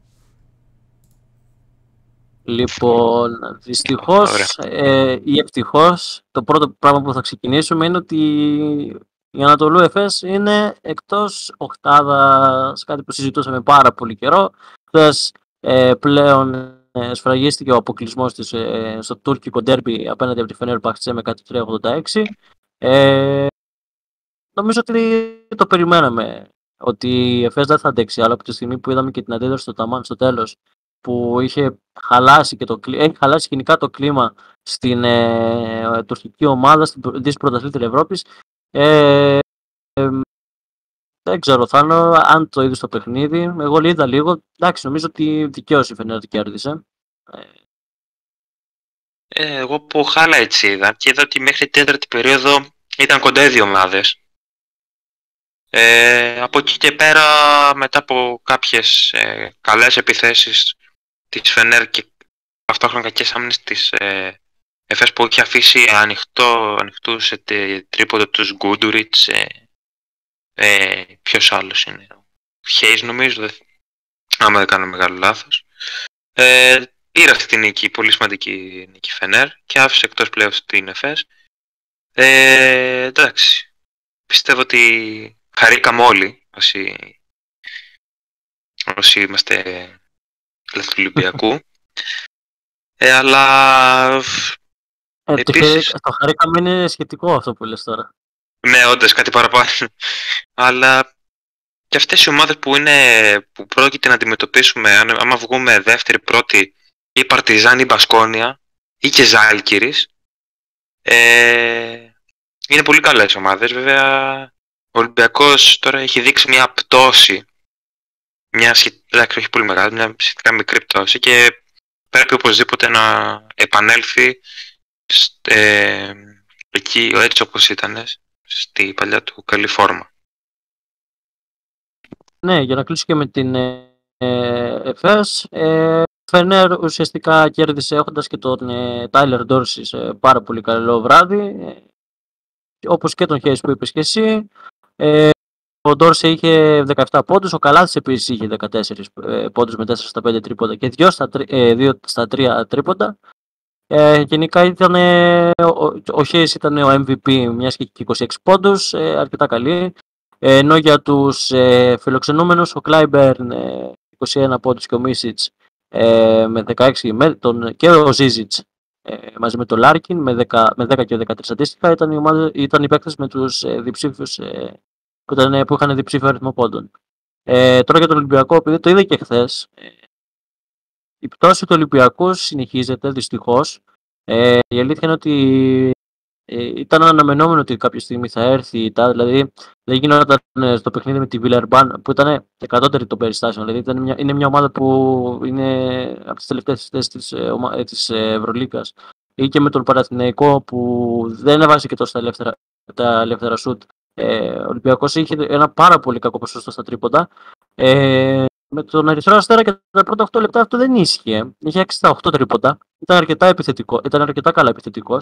D: Λοιπόν, δυστυχώς ή ευτυχώς, το πρώτο πράγμα που θα ξεκινήσουμε είναι ότι η Ανατολού Εφές είναι εκτός οκτάδας, κάτι που συζητούσαμε πάρα πολύ καιρό. Χθες πλέον σφραγίστηκε ο αποκλεισμός της στο τουρκικό ντέρμπι απέναντι από τη Φενέρμπαχτσε με 103-86. Νομίζω ότι το περιμέναμε ότι η ΕΦΕΣ δεν θα αντέξει, αλλά από τη στιγμή που είδαμε και την αντίδραση στο Ταμάν στο τέλος, που είχε χαλάσει, έχει χαλάσει γενικά το κλίμα στην τουρκική ομάδα, στην πρωταθλήτρια Ευρώπης. Δεν ξέρω, Θάνο, αν το είδες στο παιχνίδι. Εγώ είδα λίγο. Εντάξει, νομίζω ότι δικαίως η Φενέρ κέρδισε.
C: Εγώ που highlights είδα και είδα ότι μέχρι την τέταρτη περίοδο ήταν κοντά οι δύο ομάδες. Από εκεί και πέρα, μετά από κάποιες καλές επιθέσεις της Φενέρ και ταυτόχρονα κακές άμυνες της ΕΦΕΣ που είχε αφήσει ανοιχτούς τρίποντο τους Γκούντουριτς, ποιος άλλος είναι, Χέις νομίζω, άμα δεν κάνω μεγάλο λάθος, πήρε αυτή την νίκη, πολύ σημαντική νίκη Φενέρ και άφησε εκτός πλέον την ΕΦΕΣ. Εντάξει, πιστεύω ότι χαρήκαμε όλοι όσοι είμαστε του Ολυμπιακού. Αλλά επίσης...
D: Το χαρήκαμε είναι σχετικό αυτό που λες τώρα.
C: Ναι, όντως κάτι παραπάνω. Αλλά και αυτές οι ομάδες που πρόκειται να αντιμετωπίσουμε, άμα βγούμε δεύτερη, πρώτη, ή Παρτιζάν ή Μπασκόνια ή και Ζάλγκιρις, είναι πολύ καλές ομάδες. Βέβαια ο Ολυμπιακός τώρα έχει δείξει μια πτώση, εντάξει, όχι πολύ μεγάλη, μια σχετικά μικρή πτώση και πρέπει οπωσδήποτε να επανέλθει εκεί έτσι όπως ήταν στη παλιά του καλή φόρμα.
D: Ναι, για να κλείσω και με την ΕΦΕΣ, Φενέρ ουσιαστικά κέρδισε έχοντας και τον Τάιλερ Ντόρσι σε πάρα πολύ καλό βράδυ, όπως και τον Χέις που είπες και εσύ. Ο Ντόρσι είχε 17 πόντους, ο Καλάθης επίσης είχε 14 πόντους με 4 στα 5 τρίποντα και 2 στα 3 τρίποντα. Γενικά ο Χέις ήταν ο MVP, μιας και 26 πόντους, αρκετά καλή. Ενώ για τους φιλοξενούμενους ο Κλάιμπερν 21 πόντους και ο Μίσιτς με 16 και ο Ζίζιτς μαζί με τον Λάρκιν με 10 και 13 αντίστοιχα ήταν οι παίκτες με τους διψήφιους που είχαν διψήφιο αριθμό πόντων. Τώρα για τον Ολυμπιακό, επειδή το είδα και χθες, η πτώση του Ολυμπιακού συνεχίζεται δυστυχώς. Η αλήθεια είναι ότι ήταν αναμενόμενο ότι κάποια στιγμή θα έρθει, δηλαδή δεν γινόταν στο παιχνίδι με τη Βιλερμπάν που ήταν εκατότερη των περιστάσεων. Δηλαδή είναι μια ομάδα που είναι από τις τελευταίες θέσεις της Ευρωλίγκας, ή και με τον Παναθηναϊκό που δεν έβαζε και τόσο τα ελεύθερα σουτ. Ο Ολυμπιακός είχε ένα πάρα πολύ κακό ποσοστό στα τρίποντα. Με τον Ερυθρό Αστέρα και τα πρώτα 8 λεπτά αυτό δεν ίσχυε. Είχε 6 στα 8 τρίποντα. Ήταν αρκετά καλά επιθετικός.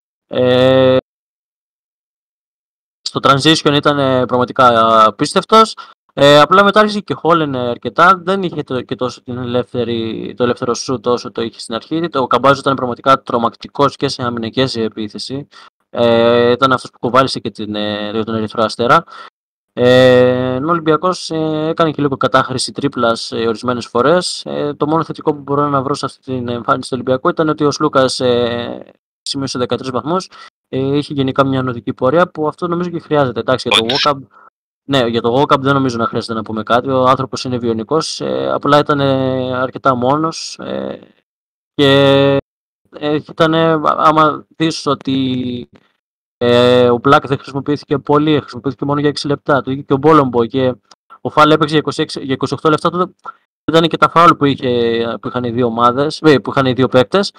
D: Στο transition ήταν πραγματικά απίστευτος. Απλά μετά άρχισε και χόλενε αρκετά. Δεν είχε και τόσο το ελεύθερο σουτ όσο το είχε στην αρχή. Ο Καμπάζο ήταν πραγματικά τρομακτικός και σε άμυνα και σε επίθεση. Ήταν αυτός που κοβάλισε και τον Ερυθρό Αστέρα. Ο Ολυμπιακός έκανε και λίγο κατάχρηση τρίπλας ορισμένες φορές. Το μόνο θετικό που μπορώ να βρω σε αυτή την εμφάνιση του Ολυμπιακού ήταν ότι ο Σλούκας σημείωσε 13 βαθμούς. Είχε γενικά μια ανωδική πορεία που αυτό νομίζω και χρειάζεται. Εντάξει, για το Walkup δεν νομίζω να χρειάζεται να πούμε κάτι. Ο άνθρωπος είναι βιονικός. Απλά ήταν αρκετά μόνος. Και ήταν, άμα δεις ότι ο Black δεν χρησιμοποιήθηκε πολύ, χρησιμοποιήθηκε μόνο για 6 λεπτά. Το είχε και ο Μπόλομπο και ο Φάλ έπαιξε για 28 λεπτά. Τότε ήταν και τα φάουλ που είχαν οι δύο ομάδες, που είχαν οι δύο παίκτες.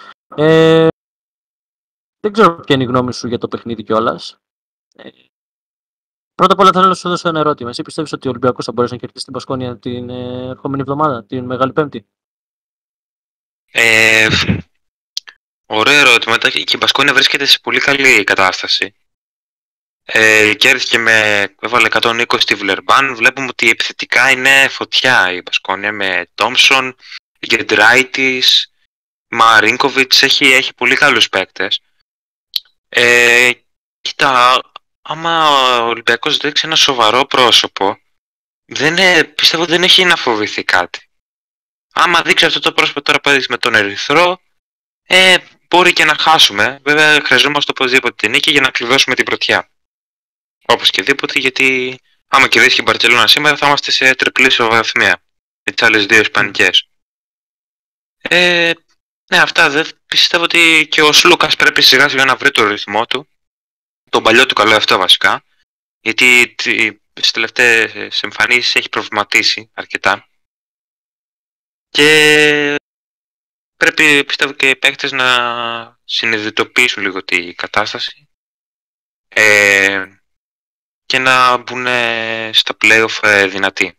D: Δεν ξέρω ποια είναι η γνώμη σου για το παιχνίδι κιόλας. Πρώτα απ' όλα θέλω να σου δώσω ένα ερώτημα. Εσύ πιστεύεις ότι ο Ολυμπιακός θα μπορέσει να κερδίσει την Πασκόνια την ερχόμενη εβδομάδα, την Μεγάλη Πέμπτη?
C: Ωραίο ερώτημα. Και η Πασκόνια βρίσκεται σε πολύ καλή κατάσταση. Κέρδισε έβαλε 120 στη Βιλερμπάν. Βλέπουμε ότι επιθετικά είναι φωτιά η Πασκόνια με Τόμσον, Γκεντράιτης, Μαρίνκοβιτς. Έχει πολύ καλούς παίκτες. Κοίτα, άμα ο Ολυμπιακός δείξει ένα σοβαρό πρόσωπο, πιστεύω δεν έχει να φοβηθεί κάτι. άμα δείξει αυτό το πρόσωπο τώρα που έδειξε με τον Ερυθρό, μπορεί και να χάσουμε. Βέβαια, χρειαζόμαστε οπωσδήποτε την νίκη για να κλειδώσουμε την πρωτιά. Όπως και δίποτε, γιατί άμα κερδίσει και η Μπαρτσελόνα σήμερα, θα είμαστε σε τριπλή ισοβαθμία με τις άλλες δύο ισπανικές. Ναι, αυτά δεν πιστεύω ότι και ο Σλούκας πρέπει σιγά σιγά να βρει το ρυθμό του, τον παλιό του καλό αυτό βασικά, γιατί στις τελευταίες εμφανίσεις έχει προβληματίσει αρκετά και πρέπει πιστεύω και οι παίκτες να συνειδητοποιήσουν λίγο την κατάσταση και να μπουν στα play-off δυνατοί.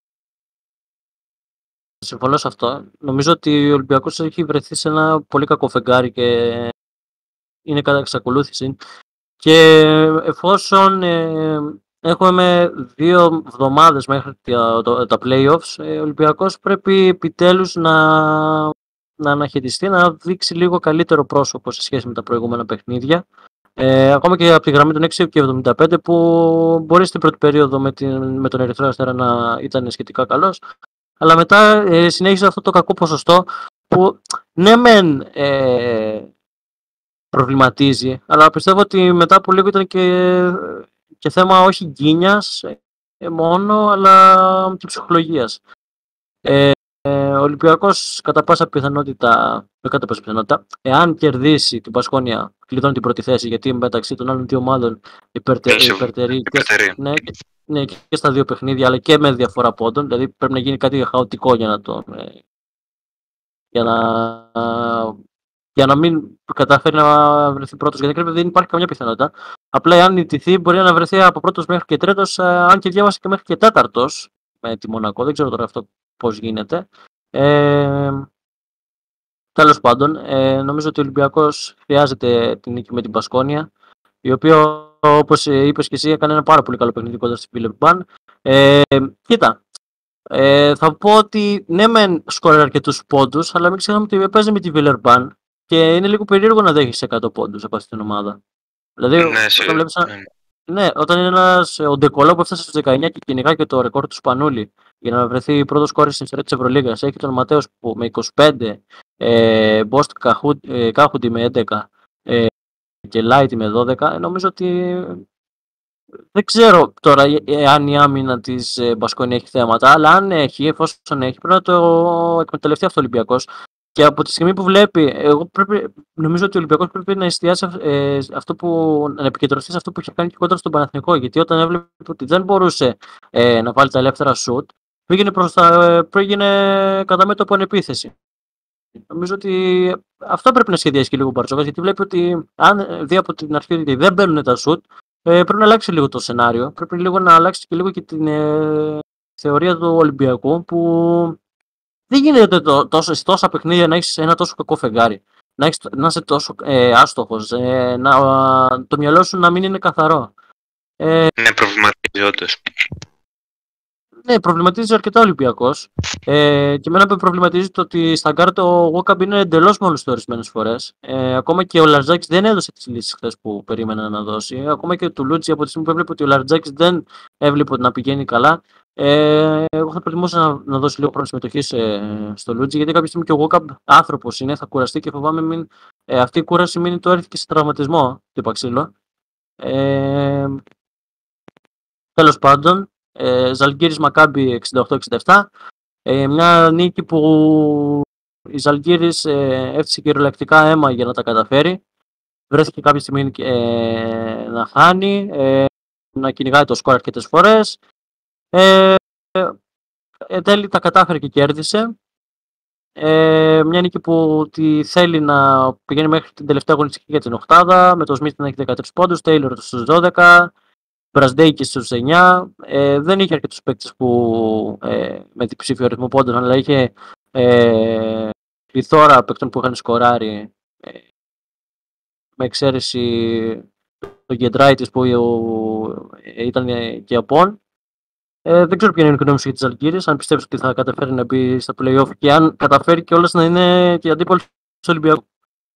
D: Συμφωνώ σε αυτό. Νομίζω ότι ο Ολυμπιακός έχει βρεθεί σε ένα πολύ κακό φεγγάρι και είναι κατά εξακολούθηση. Και εφόσον έχουμε 2 εβδομάδες μέχρι τα play-offs, ο Ολυμπιακός πρέπει επιτέλους να αναχαιτιστεί, να δείξει λίγο καλύτερο πρόσωπο σε σχέση με τα προηγούμενα παιχνίδια. Ακόμα και από τη γραμμή των 6,75 που μπορεί στην πρώτη περίοδο με τον Ερυθρό Αστέρα να ήταν σχετικά καλός, αλλά μετά συνέχισε αυτό το κακό ποσοστό που ναι μεν προβληματίζει, αλλά πιστεύω ότι μετά από λίγο ήταν και θέμα όχι γκίνιας μόνο, αλλά και ψυχολογίας. Ο Ολυμπιακός κατά πάσα πιθανότητα, εάν κερδίσει την Πασκόνια, κλειδώνει την πρώτη θέση, γιατί μεταξύ των άλλων δύο ομάδων υπερτερεί ναι, και στα 2 παιχνίδια, αλλά και με διαφορά πόντων. Δηλαδή πρέπει να γίνει κάτι χαοτικό για να μην καταφέρει να βρεθεί πρώτος, γιατί δεν υπάρχει καμιά πιθανότητα. Απλά αν νητηθεί μπορεί να βρεθεί από πρώτος μέχρι και τρίτος, αν και διάβασε και μέχρι και τέταρτος με τη Μονακό. Δεν ξέρω τώρα αυτό πώς γίνεται. Τέλος πάντων, νομίζω ότι ο Ολυμπιακός χρειάζεται την νίκη με την Πασκόνια, η οποία, όπως είπες και εσύ, έκανε ένα πάρα πολύ καλό παιχνίδι κοντά στη Βιλερμπάν. Κοίτα, θα πω ότι ναι μεν σκόρερε αρκετούς πόντους, αλλά μην ξεχνάμε ότι παίζει με τη Βιλερμπάν και είναι λίγο περίεργο να δέχεις 100 πόντους από αυτή την ομάδα. Δηλαδή, όταν είναι ένας ο Ντεκολό που έφτασε στους 19 και κυνηγά και το ρεκόρ του Σπανούλη για να βρεθεί πρώτος σκόρερ στην ιστορία της Ευρωλίγας, έχει τον Ματέος που με 25, Μπόστ Κάχουντι με 11 και Λάιτι με 12, νομίζω ότι δεν ξέρω τώρα αν η άμυνα της Μπασκόνια έχει θέματα, αλλά αν έχει, εφόσον έχει, πρέπει να το εκμεταλλευτεί αυτό ο Ολυμπιακός. Και από τη στιγμή που βλέπει, νομίζω ότι ο Ολυμπιακός πρέπει να εστιάσει να επικεντρωθεί σε αυτό που είχε κάνει και κόντρα στον Παναθηναϊκό. Γιατί όταν έβλεπε ότι δεν μπορούσε να βάλει τα ελεύθερα σουτ, πήγαινε κατά μέτωπο επίθεση. Νομίζω ότι αυτό πρέπει να σχεδιάσει και λίγο ο Μπαρτσόκας, γιατί βλέπει ότι αν δει από την αρχή ότι δεν μπαίνουν τα σουτ, πρέπει να αλλάξει λίγο το σενάριο. Πρέπει λίγο να αλλάξει και λίγο και την θεωρία του Ολυμπιακού, που δεν γίνεται σε τόσα παιχνίδια να έχεις ένα τόσο κακό φεγγάρι. Να είσαι τόσο άστοχος, το μυαλό σου να μην είναι καθαρό.
C: Ναι, προβληματίζει όντως.
D: Ναι, προβληματίζει αρκετά ο Ολυμπιακός. Και εμένα με προβληματίζει το ότι στα γκάρ το Walkup είναι εντελώς μόλις του ορισμένες φορές. Ακόμα και ο Λαρτζάκης δεν έδωσε τις λύσεις χθες που περίμενα να δώσει. Ακόμα και του Λούτσι, από τη στιγμή που έβλεπε ότι ο Λαρτζάκης δεν έβλεπε να πηγαίνει καλά, εγώ θα προτιμούσα να δώσει λίγο χρόνο συμμετοχή στο Λούτσι, γιατί κάποια στιγμή και ο Walkup άνθρωπος είναι, θα κουραστεί και φοβάμαι αυτή η κούραση μην το έρθει και σε τραυματισμό του Παξίλο. Τέλος πάντων. Ζαλγκίρις Μακάμπι 68-67, μια νίκη που η Ζαλγκίρις έφτιασε κυριολεκτικά αίμα για να τα καταφέρει. Βρέθηκε κάποια στιγμή να χάνει, να κυνηγάει το σκορ αρκετές φορές. Τέλει τα κατάφερε και κέρδισε. Μια νίκη που θέλει να πηγαίνει μέχρι την τελευταία αγωνιστική για την οκτάδα, με το Σμιτ να έχει 13 πόντους, Τέιλορ στους 12, Μπρασντέικη στους 9. Δεν είχε αρκετούς παίκτες που με διψήφιο αριθμό πόντων, αλλά είχε πληθώρα παίκτων που είχαν σκοράρει, με εξαίρεση το Γκεντράιτης που ήταν και απόν. Δεν ξέρω ποια είναι η γνώμη σου για τις Ζαλγκίρις, αν πιστεύεις ότι θα καταφέρει να μπει στα play-off και αν καταφέρει και όλες να είναι και αντίπολοι του Ολυμπιακού.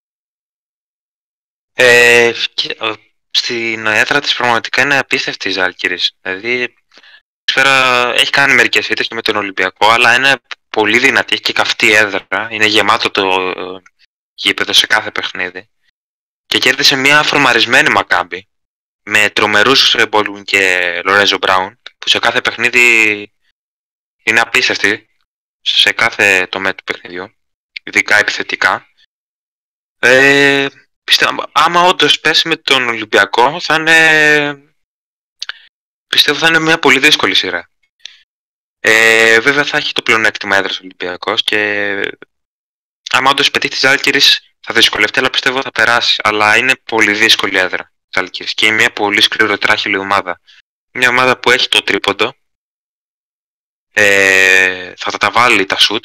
C: Στην έδρα της πραγματικά είναι απίστευτη η Ζάλγκιρις. Δηλαδή, έχει κάνει μερικές ήττες και με τον Ολυμπιακό, αλλά είναι πολύ δυνατή, έχει και καυτή έδρα, είναι γεμάτο το γήπεδο σε κάθε παιχνίδι. Και κέρδισε μια φορμαρισμένη Μακάμπι με τρομερούς Μπόλουιν και Λορέζο Μπράουν, που σε κάθε παιχνίδι είναι απίστευτοι σε κάθε τομέα του παιχνιδιού, ειδικά επιθετικά. Πιστεύω, άμα όντως πέσει με τον Ολυμπιακό, πιστεύω θα είναι μια πολύ δύσκολη σειρά. Βέβαια θα έχει το πλεονέκτημα έδρας ο Ολυμπιακός και άμα όντως πετύχει τη Ζάλγκιρις θα δυσκολευτεί, αλλά πιστεύω θα περάσει. Αλλά είναι πολύ δύσκολη έδρα η Ζάλγκιρις και είναι μια πολύ σκληροτράχηλη ομάδα. Μια ομάδα που έχει το τρίποντο, θα τα βάλει τα σουτ,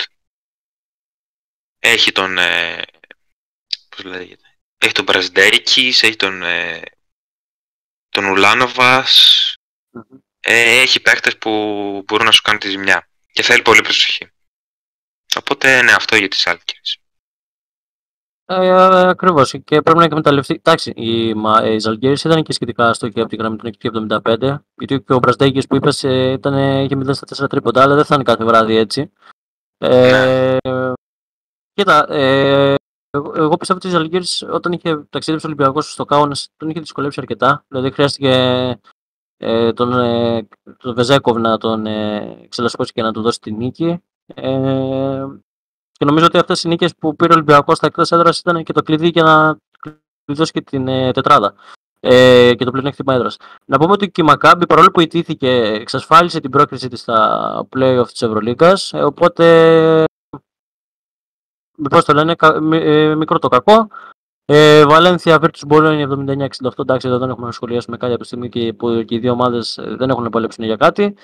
C: έχει τον πώς λέγεται, έχει τον Μπραζντέικης, έχει τον Ουλάνοβας, έχει παίκτες που μπορούν να σου κάνουν τη ζημιά και θέλει πολύ προσοχή. Οπότε ναι, αυτό για τις Ζάλγκιρις.
D: Ακριβώς, και πρέπει να εκμεταλλευτεί. Εντάξει, η Ζαλγκίρις ήταν και σχετικά στο και από τη γραμμή του 75, γιατί και ο Μπραζντέικης που είπες είχε 0 στα 4 τρίποντα, αλλά δεν θα είναι κάθε βράδυ έτσι. Κοίτα, εγώ πιστεύω ότι η Ζαλγκίρις όταν είχε ταξίδεψει ο Ολυμπιακός στο Κάουνας τον είχε δυσκολεύσει αρκετά. Δηλαδή χρειάστηκε τον Βεζέκοβ να τον ξελασπώσει και να του δώσει τη νίκη. Και νομίζω ότι αυτές οι νίκες που πήρε ο Ολυμπιακός στα εκτός έδρας ήταν και το κλειδί για να κλειδώσει και την τετράδα και το πλεονέκτημα έδρας. Να πούμε ότι και η Μακάμπι, παρόλο που ητήθηκε, εξασφάλισε την πρόκρισή της στα play-off της Ευρωλίγκας, οπότε πώς το λένε, μικρό το κακό. Βαλένθια Virtus Bologna 79-68, εντάξει, εδώ δεν έχουμε να σχολιάσουμε κάτι από τη στιγμή και που και οι δύο ομάδες δεν έχουν παλέψει για κάτι.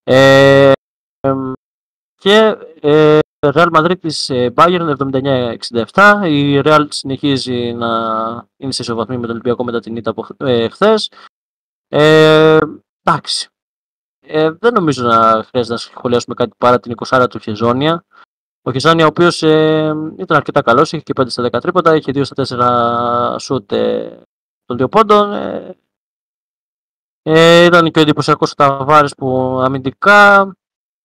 D: Και Real Madrid της Bayern 79-67. Η Real συνεχίζει να είναι σε ισοβαθμοί με τον Ολυμπιακό μετά την ήττα από χθες. Εντάξει. Δεν νομίζω να χρειάζεται να σχολιάσουμε κάτι παρά την 20 του Χεζόνια. Ο Χεζόνια, ο οποίος ήταν αρκετά καλός, είχε και 5 στα 10 τρίποντα, είχε 2 στα 4 σουτ των 2 πόντων. Ήταν και ο εντυπωσιακός ο Ταβάρες που αμυντικά.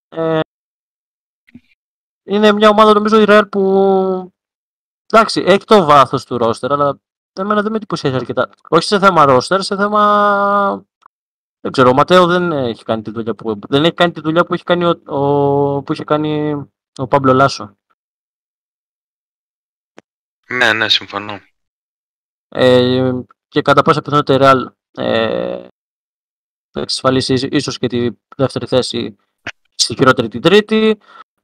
D: Είναι μια ομάδα, νομίζω, η Real που εντάξει, έχει το βάθος του ρόστερ, αλλά εμένα δεν με εντυπωσιάζει αρκετά. Όχι σε θέμα ρόστερ, σε θέμα. Δεν ξέρω, ο Ματέο δεν έχει κάνει τη δουλειά που, έχει κάνει που είχε κάνει ο Πάμπλο Λάσο.
C: Ναι, συμφωνώ.
D: Και κατά πάσα πιθανότητα η Real θα εξασφαλίσει ίσως και τη δεύτερη θέση, στη χειρότερη την τρίτη.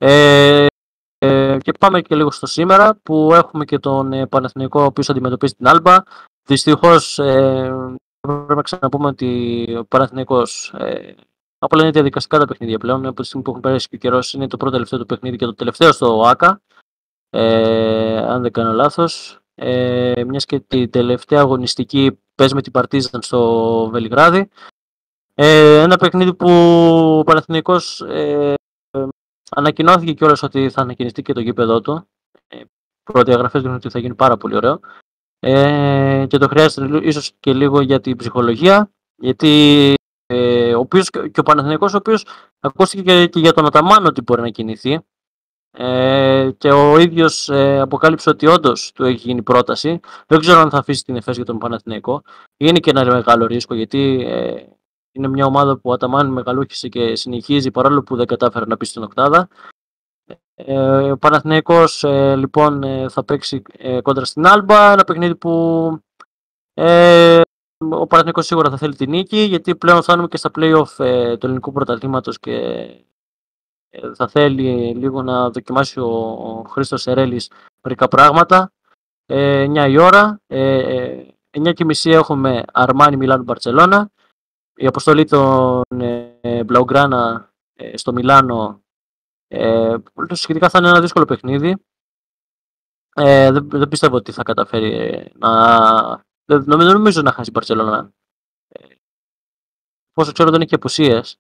D: Και πάμε και λίγο στο σήμερα που έχουμε και τον Παναθηναϊκό ο οποίος αντιμετωπίζει την Άλμπα. Δυστυχώς πρέπει να ξαναπούμε ότι ο Παναθηναϊκός απλά είναι διαδικαστικά τα παιχνίδια πλέον. Από τη στιγμή που έχουν περάσει και ο καιρός, είναι το πρώτο τελευταίο του παιχνίδι και το τελευταίο στο ΆΚΑ, αν δεν κάνω λάθος. Μιας και τη τελευταία αγωνιστική παίζει με την Παρτίζαν στο Βελιγράδι. Ένα παιχνίδι που ο Παναθηναϊκός ανακοινώθηκε κιόλας ότι θα ανακοινιστεί και το γήπεδό του. Προδιαγραφές δίνουν ότι θα γίνει πάρα πολύ ωραίο. Και το χρειάζεται ίσως και λίγο για την ψυχολογία. Γιατί και ο Παναθηναϊκός, ο οποίος ακούστηκε και για τον Αταμάν ότι μπορεί να κινηθεί. Και ο ίδιος αποκάλυψε ότι όντως του έχει γίνει πρόταση. Δεν ξέρω αν θα αφήσει την Εφές για τον Παναθηναϊκό. Είναι και ένα μεγάλο ρίσκο, γιατί είναι μια ομάδα που ο Αταμάν μεγαλούχησε και συνεχίζει παρόλο που δεν κατάφερε να πει στην οκτάδα. Ο Παναθηναϊκός λοιπόν θα παίξει κόντρα στην Άλμπα, ένα παιχνίδι που ο Παναθηναϊκός σίγουρα θα θέλει την νίκη, γιατί πλέον φτάνουμε και στα play-off του ελληνικού πρωταθλήματος και θα θέλει λίγο να δοκιμάσει ο Χρήστος Σερέλης μερικά πράγματα. 9 η ώρα, 9:30 έχουμε Αρμάνι Μιλάνο Μπαρτσελώνα. Η αποστολή των Μπλαουγκράνα στο Μιλάνο σχετικά θα είναι ένα δύσκολο παιχνίδι. Δεν πιστεύω ότι θα καταφέρει δεν νομίζω να χάσει η Μπαρτσελώνα. Όσο ξέρω δεν έχει απουσίες.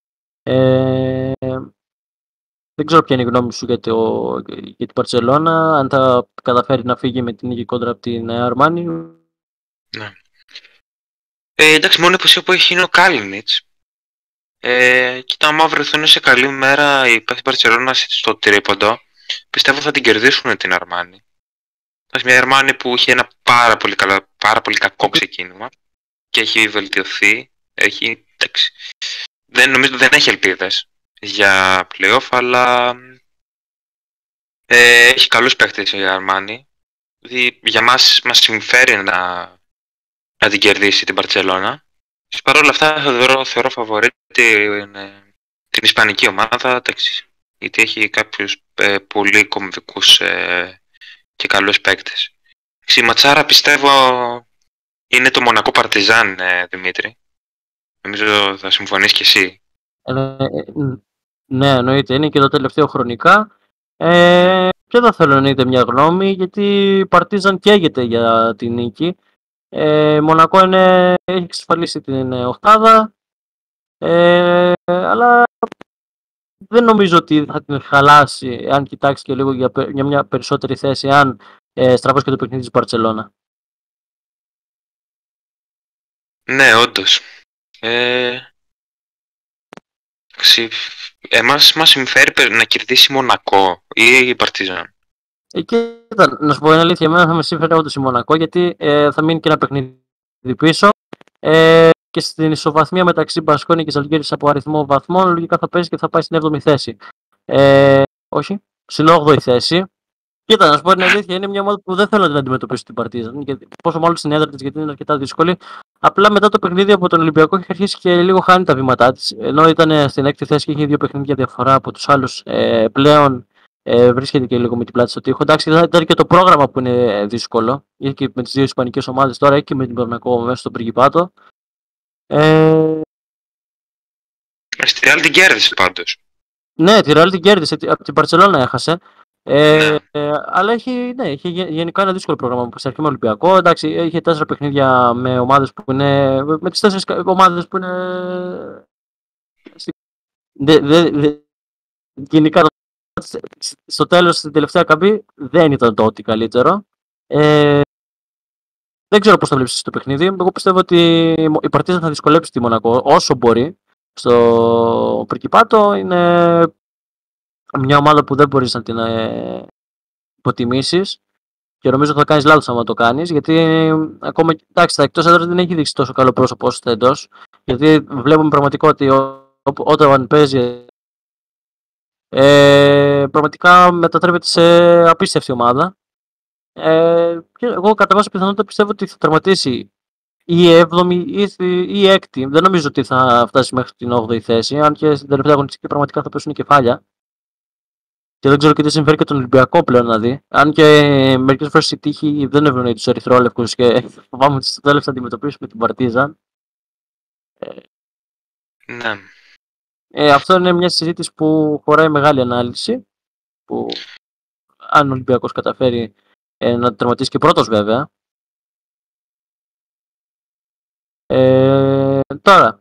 D: Δεν ξέρω ποια είναι η γνώμη σου για την Μπαρτσελώνα, αν θα καταφέρει να φύγει με την νίκη κόντρα από την Αρμάνι.
C: Ναι. Εντάξει, μόνο η απουσία που έχει είναι ο Κάλινιτς, Κοίτα, άμα βρεθούν σε καλή μέρα η Μπαρσελόνα στο τρίποντο, πιστεύω θα την κερδίσουν την Αρμάνι. Μια Αρμάνι που είχε ένα πάρα πολύ κακό ξεκίνημα και έχει βελτιωθεί. Νομίζω δεν έχει ελπίδες για play-off, αλλά έχει καλούς παίκτες η Αρμάνι. Για μας συμφέρει να την κερδίσει την Μπαρσελόνα. Παρ' όλα αυτά θεωρώ φαβορί την ισπανική ομάδα, γιατί έχει κάποιους πολύ κομβικούς και καλούς παίκτες. Η ματσάρα πιστεύω είναι το Μονακό Παρτιζάν, Δημήτρη. Νομίζω θα συμφωνείς κι εσύ.
D: Ναι, εννοείται. Είναι και το τελευταίο χρονικά. Και δεν θέλω να εννοείται μια γνώμη, γιατί η Παρτίζαν καίγεται για την νίκη. Μονακό έχει εξασφαλίσει την οκτάδα, αλλά δεν νομίζω ότι θα την χαλάσει αν κοιτάξει και λίγο για μια περισσότερη θέση, αν στραβώσει και το παιχνίδι της Μπαρσελόνα.
C: Ναι, όντως. Εμάς μας συμφέρει να κερδίσει Μονακό ή η Παρτίζαν.
D: Κοίτα, να σου πω την αλήθεια, εμένα θα με συμφέρει όντως η Μονακό, γιατί θα μείνει και ένα παιχνίδι πίσω. Και στην ισοβαθμία μεταξύ Μπασκόνια και Ζαλγκίρις από αριθμό βαθμών, λογικά θα παίζει και θα πάει στην 7η θέση. Όχι, στην 8η θέση. Κοίτα, να σου πω την αλήθεια, είναι μια ομάδα που δεν θέλω να την αντιμετωπίσω την Παρτίζαν. Πόσο μάλλον στην έδρα της, γιατί είναι αρκετά δύσκολη. Απλά μετά το παιχνίδι από τον Ολυμπιακό έχει αρχίσει και λίγο χάνει τα βήματά της. Ενώ ήταν στην 6η θέση και είχε 2 παιχνίδια διαφορά από τους άλλους, πλέον βρίσκεται και λίγο με την πλάτη στο τοίχο. Εντάξει, ήταν και το πρόγραμμα που είναι δύσκολο. Είχε και με τις 2 ισπανικές ομάδες, τώρα έχει και με την Μονακό μέσα στον Πριγκιπάτο.
C: Στη Ρεάλ την κέρδισε πάντως.
D: Ναι, τη Ρεάλ την κέρδισε, από την Μπαρσελόνα έχασε. Αλλά είχε γενικά ένα δύσκολο πρόγραμμα που αρχή με Ολυμπιακό. Εντάξει, είχε 4 παιχνίδια με ομάδες που είναι. Με τις 4 ομάδες που είναι. Γενικά στο τέλος, στην τελευταία καμπή, δεν ήταν το ότι καλύτερο. Δεν ξέρω πώς θα βλέπεις το παιχνίδι. Εγώ πιστεύω ότι η Παρτίζαν θα δυσκολέψει τη Μονακό όσο μπορεί. Στο Πρικυπάτο είναι μια ομάδα που δεν μπορείς να την υποτιμήσεις και νομίζω θα κάνεις λάθος άμα το κάνεις, γιατί ακόμα εντάξει, εκτός έδρας δεν έχει δείξει τόσο καλό πρόσωπο όσο τα εντός, γιατί βλέπουμε πραγματικά ότι όταν παίζει πραγματικά μετατρέπεται σε απίστευτη ομάδα. Και εγώ κατά βάση πιθανότητα πιστεύω ότι θα τερματίσει η 7η ή η 6η. Δεν νομίζω ότι θα φτάσει μέχρι την 8η θέση, αν και στην τελευταία αγωνιστική πραγματικά θα πέσουν κεφάλια. Και δεν ξέρω και τι συμφέρει και τον Ολυμπιακό πλέον να δει. Αν και μερικές φορές η τύχη δεν ευνοεί τους ερυθρόλευκους και φοβάμαι ότι στο τέλος θα αντιμετωπίσουμε την Παρτίζαν.
C: Ναι.
D: Αυτό είναι μια συζήτηση που χωράει μεγάλη ανάλυση. Που αν ο Ολυμπιακός καταφέρει να τερματίσει και πρώτος βέβαια. Τώρα,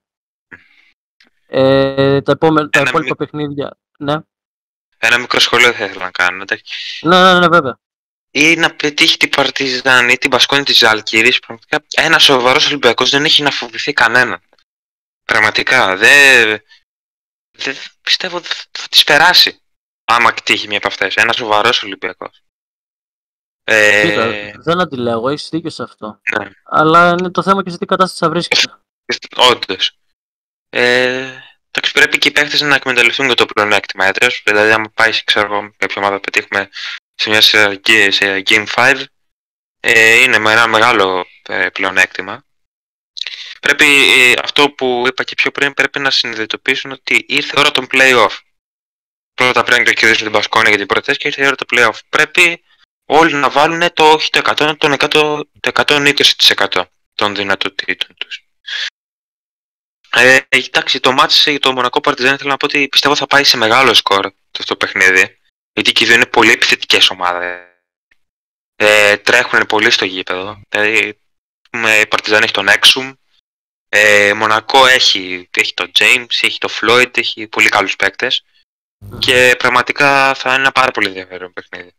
D: τα υπόλοιπα παιχνίδια. Ναι.
C: Ένα μικρό σχόλιο θα ήθελα να κάνω.
D: Ναι, βέβαια.
C: Ή να πετύχει την Παρτίζαν ή την Μπασκόνια της Ζαλγκίρις, πραγματικά ένας σοβαρός Ολυμπιακός δεν έχει να φοβηθεί κανέναν. Πραγματικά, δεν πιστεύω θα τις περάσει. Άμα τύχει μία από αυτές, ένας σοβαρός Ολυμπιακός.
D: Κοίτα, δεν αντιλέγω, έχεις δίκιο σε αυτό.
C: Ναι.
D: Αλλά είναι το θέμα και σε τι κατάσταση θα βρίσκεται.
C: Όντως. Εντάξει, πρέπει και οι παίκτες να εκμεταλλευτούν και το πλεονέκτημα έδρας. Δηλαδή, άμα πάει, ξέρω εγώ, κάποια ομάδα πετύχουμε σε μια σε Game 5, είναι με ένα μεγάλο πλεονέκτημα. Πρέπει, αυτό που είπα και πιο πριν, πρέπει να συνειδητοποιήσουν ότι ήρθε η ώρα των play-off. Πρώτα πρέπει να κερδίσουν την Μπασκόνια για την πρώτη θέση και ήρθε η ώρα των play-off. Πρέπει όλοι να βάλουν όχι το 100, το 120% των δυνατοτήτων τους. Εντάξει, το μάτς για το Μονακό Παρτιζάν θέλω να πω ότι πιστεύω θα πάει σε μεγάλο σκορ το παιχνίδι. Γιατί και οι δύο είναι πολύ επιθετικές ομάδες. Τρέχουν πολύ στο γήπεδο. Δηλαδή, η Παρτιζάν έχει τον Έξουμ. Μονακό έχει τον James, έχει τον Floyd, έχει πολύ καλούς παίκτες. Και πραγματικά θα είναι ένα πάρα πολύ ενδιαφέρον παιχνίδι.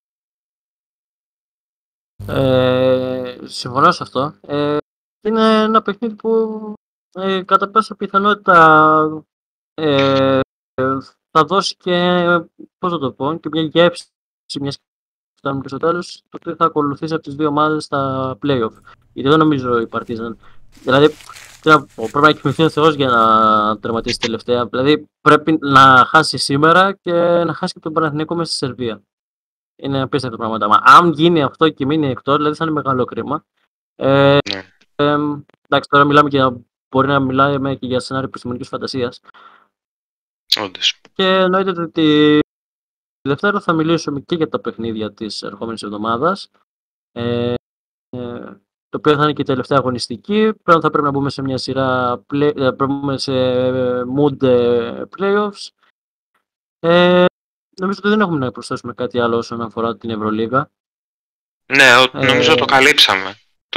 D: Συμφωνώ σε αυτό. Είναι ένα παιχνίδι που κατά πάσα πιθανότητα θα δώσει και, πώς θα το πω, και μια γεύση, μιας φτάνουμε και στο τέλος, το οποίο θα ακολουθήσει από τις δύο ομάδες στα play-off. Γιατί δεν νομίζω η Παρτίζαν. Δηλαδή, πρέπει να κοιμηθεί ο Θεός για να τερματίσει τελευταία. Δηλαδή, πρέπει να χάσει σήμερα και να χάσει και τον Παναθηναϊκό μέσα στη Σερβία. Είναι απίστευτο πράγματα. Μα αν γίνει αυτό και μείνει εκτός, δηλαδή θα είναι μεγάλο κρίμα. Εντάξει, τώρα μιλάμε μπορεί να μιλάμε και για σενάριο επιστημονικής φαντασίας.
C: Όντως.
D: Και εννοείται ότι τη Δευτέρα θα μιλήσουμε και για τα παιχνίδια της ερχόμενης εβδομάδας. Το οποίο θα είναι και η τελευταία αγωνιστική. Πλέον θα πρέπει να μπούμε σε μια σειρά σε mood playoffs. Νομίζω ότι δεν έχουμε να προσθέσουμε κάτι άλλο όσον αφορά την Ευρωλίγα.
C: Ναι, νομίζω το καλύψαμε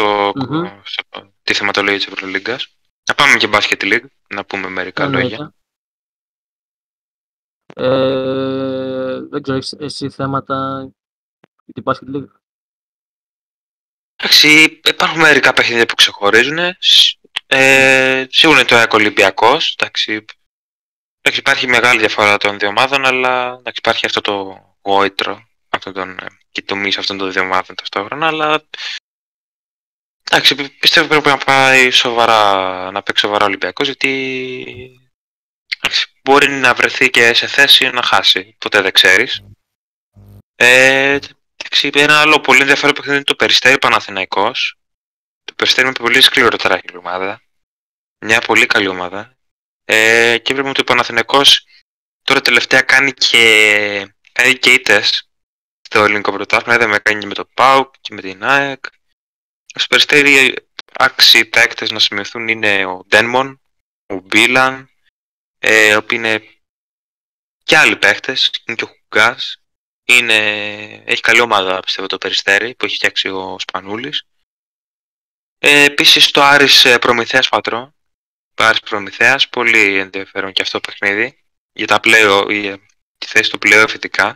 C: τη θεματολογία της Ευρωλίγκας. Να πάμε και Basket League, να πούμε μερικά λόγια.
D: Δεν ξέρω, έχεις εσύ θέματα για την Basket League?
C: Εντάξει, υπάρχουν μερικά παιχνίδια που ξεχωρίζουν. Σίγουρα είναι το ΑΕΚ Ολυμπιακός. Εντάξει, υπάρχει μεγάλη διαφορά των δύο ομάδων, αλλά υπάρχει αυτό το γόητρο και το μίσο αυτών των δύο ομάδων ταυτόχρονα. Αλλά εντάξει, πιστεύω πρέπει να πάει να παίξει σοβαρά ο Ολυμπιακός, γιατί μπορεί να βρεθεί και σε θέση να χάσει. Ποτέ δεν ξέρεις. Ένα άλλο πολύ ενδιαφέρον παιχνίδι είναι το Περιστέρι Παναθηναϊκός. Το Περιστέρι είναι πολύ σκληροτράχηλη ομάδα. Μια πολύ καλή ομάδα. Και βλέπουμε ότι ο Παναθηναϊκός τώρα τελευταία κάνει και ήττες στο ελληνικό πρωτάθλημα. Είδαμε κάνει με το ΠΑΟΚ και με την ΑΕΚ. Στο Περιστέρι άξιοι παίκτες να σημειωθούν είναι ο Ντένμον, ο Μπίλαν, οι οποίοι είναι και άλλοι παίκτες, είναι και ο Χουγκάς. Έχει καλή ομάδα, πιστεύω, το Περιστέρι που έχει φτιάξει ο Σπανούλης. Επίσης το Άρης Προμηθέας Πατρό. Άρης Προμηθέας, πολύ ενδιαφέρον και αυτό το παιχνίδι για τη θέση του πλέον φυτικά.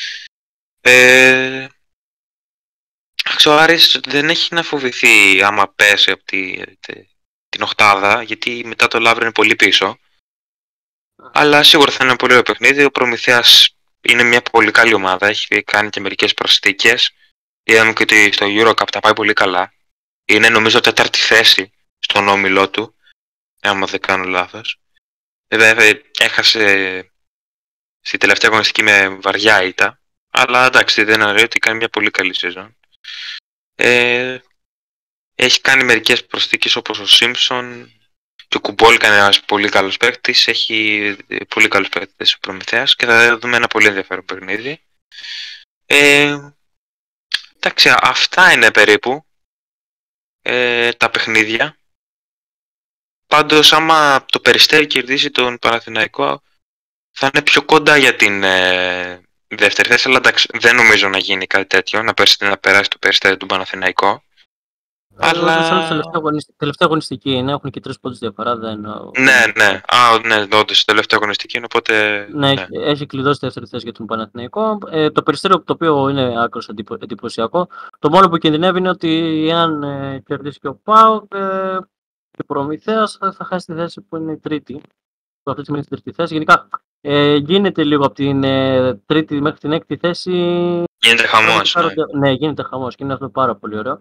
C: Ο Άρης δεν έχει να φοβηθεί άμα πέσει από την οκτάδα, γιατί μετά το Λαύριο είναι πολύ πίσω. Αλλά σίγουρα θα είναι ένα πολύ ωραίο παιχνίδι. Ο Προμηθέας είναι μια πολύ καλή ομάδα, έχει κάνει και μερικές προσθήκες. Είδαμε και ότι στο EuroCup τα πάει πολύ καλά. Είναι νομίζω τέταρτη θέση στον όμιλό του, άμα δεν κάνω λάθος. Βέβαια έχασε στη τελευταία αγωνιστική με βαριά ήττα, αλλά εντάξει, δεν είναι ότι κάνει μια πολύ καλή σεζόν. Έχει κάνει μερικές προσθήκες όπως ο Σίμψον και ο Κουμπόλκα είναι ένας πολύ καλός παίκτης. Έχει πολύ καλούς παίκτες ο Προμηθέας και θα δούμε ένα πολύ ενδιαφέρον παιχνίδι. Εντάξει, αυτά είναι περίπου τα παιχνίδια. Πάντως άμα το Περιστέρι κερδίσει τον Παναθηναϊκό θα είναι πιο κοντά για την δεύτερη θέση, αλλά εντάξει, δεν νομίζω να γίνει κάτι τέτοιο, να περάσει το Περιστέρι του Παναθηναϊκό. Αλλά
D: τελευταία αγωνιστική είναι, έχουν και 3 πόντους διαφορά.
C: Ναι, όντως, τελευταία αγωνιστική είναι, οπότε...
D: Ναι. Έχει κλειδώσει τη δεύτερη θέση για τον Παναθηναϊκό. Το Περιστέριο, το οποίο είναι άκρως εντυπωσιακό, το μόνο που κινδυνεύει είναι ότι αν κερδίσει και ο ΠΑΟΚ και ο Προμηθέας θα χάσει τη θέση που είναι η τρίτη. Που αυτή τη στιγμή είναι στην τρίτη θέση. Γενικά γίνεται λίγο από την τρίτη μέχρι την έκτη θέση.
C: Γίνεται χαμός.
D: Ναι, γίνεται χαμός και είναι αυτό πάρα πολύ ωραίο.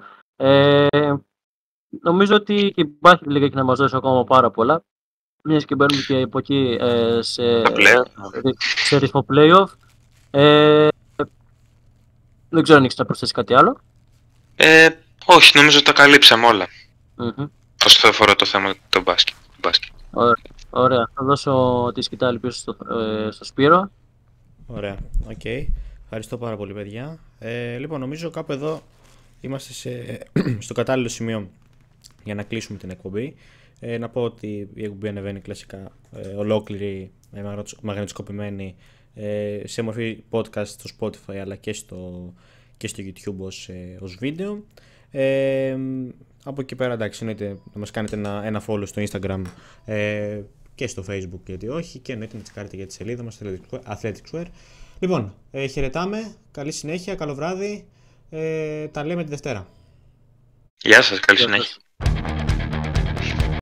D: Νομίζω ότι και υπάρχει λίγα και να μας δώσει ακόμα πάρα πολλά. Μιας και μπαίνουμε και από εκεί σε ρυθμό play-off. Δεν ξέρω αν έχεις να προσθέσει κάτι άλλο.
C: Όχι, νομίζω ότι τα καλύψαμε όλα. Όσο αφορά το θέμα του μπάσκετ.
D: Ωραία. Θα δώσω τη σκητάλη πίσω στο Σπύρο.
B: Ωραία. Οκ. Ευχαριστώ πάρα πολύ, παιδιά. Λοιπόν, νομίζω κάπου εδώ είμαστε στο κατάλληλο σημείο για να κλείσουμε την εκπομπή. Να πω ότι η εκπομπή ανεβαίνει κλασικά ολόκληρη, μαγνητοσκοπημένη, σε μορφή podcast στο Spotify αλλά και στο YouTube ως βίντεο. Από εκεί πέρα, εντάξει, εννοείται να μας κάνετε ένα follow στο Instagram και στο Facebook, γιατί όχι, και εννοείται να τσεκάρετε για τη σελίδα μας Athleticswear. Λοιπόν, χαιρετάμε, καλή συνέχεια, καλό βράδυ, τα λέμε τη Δευτέρα.
C: Γεια σας, καλή συνέχεια.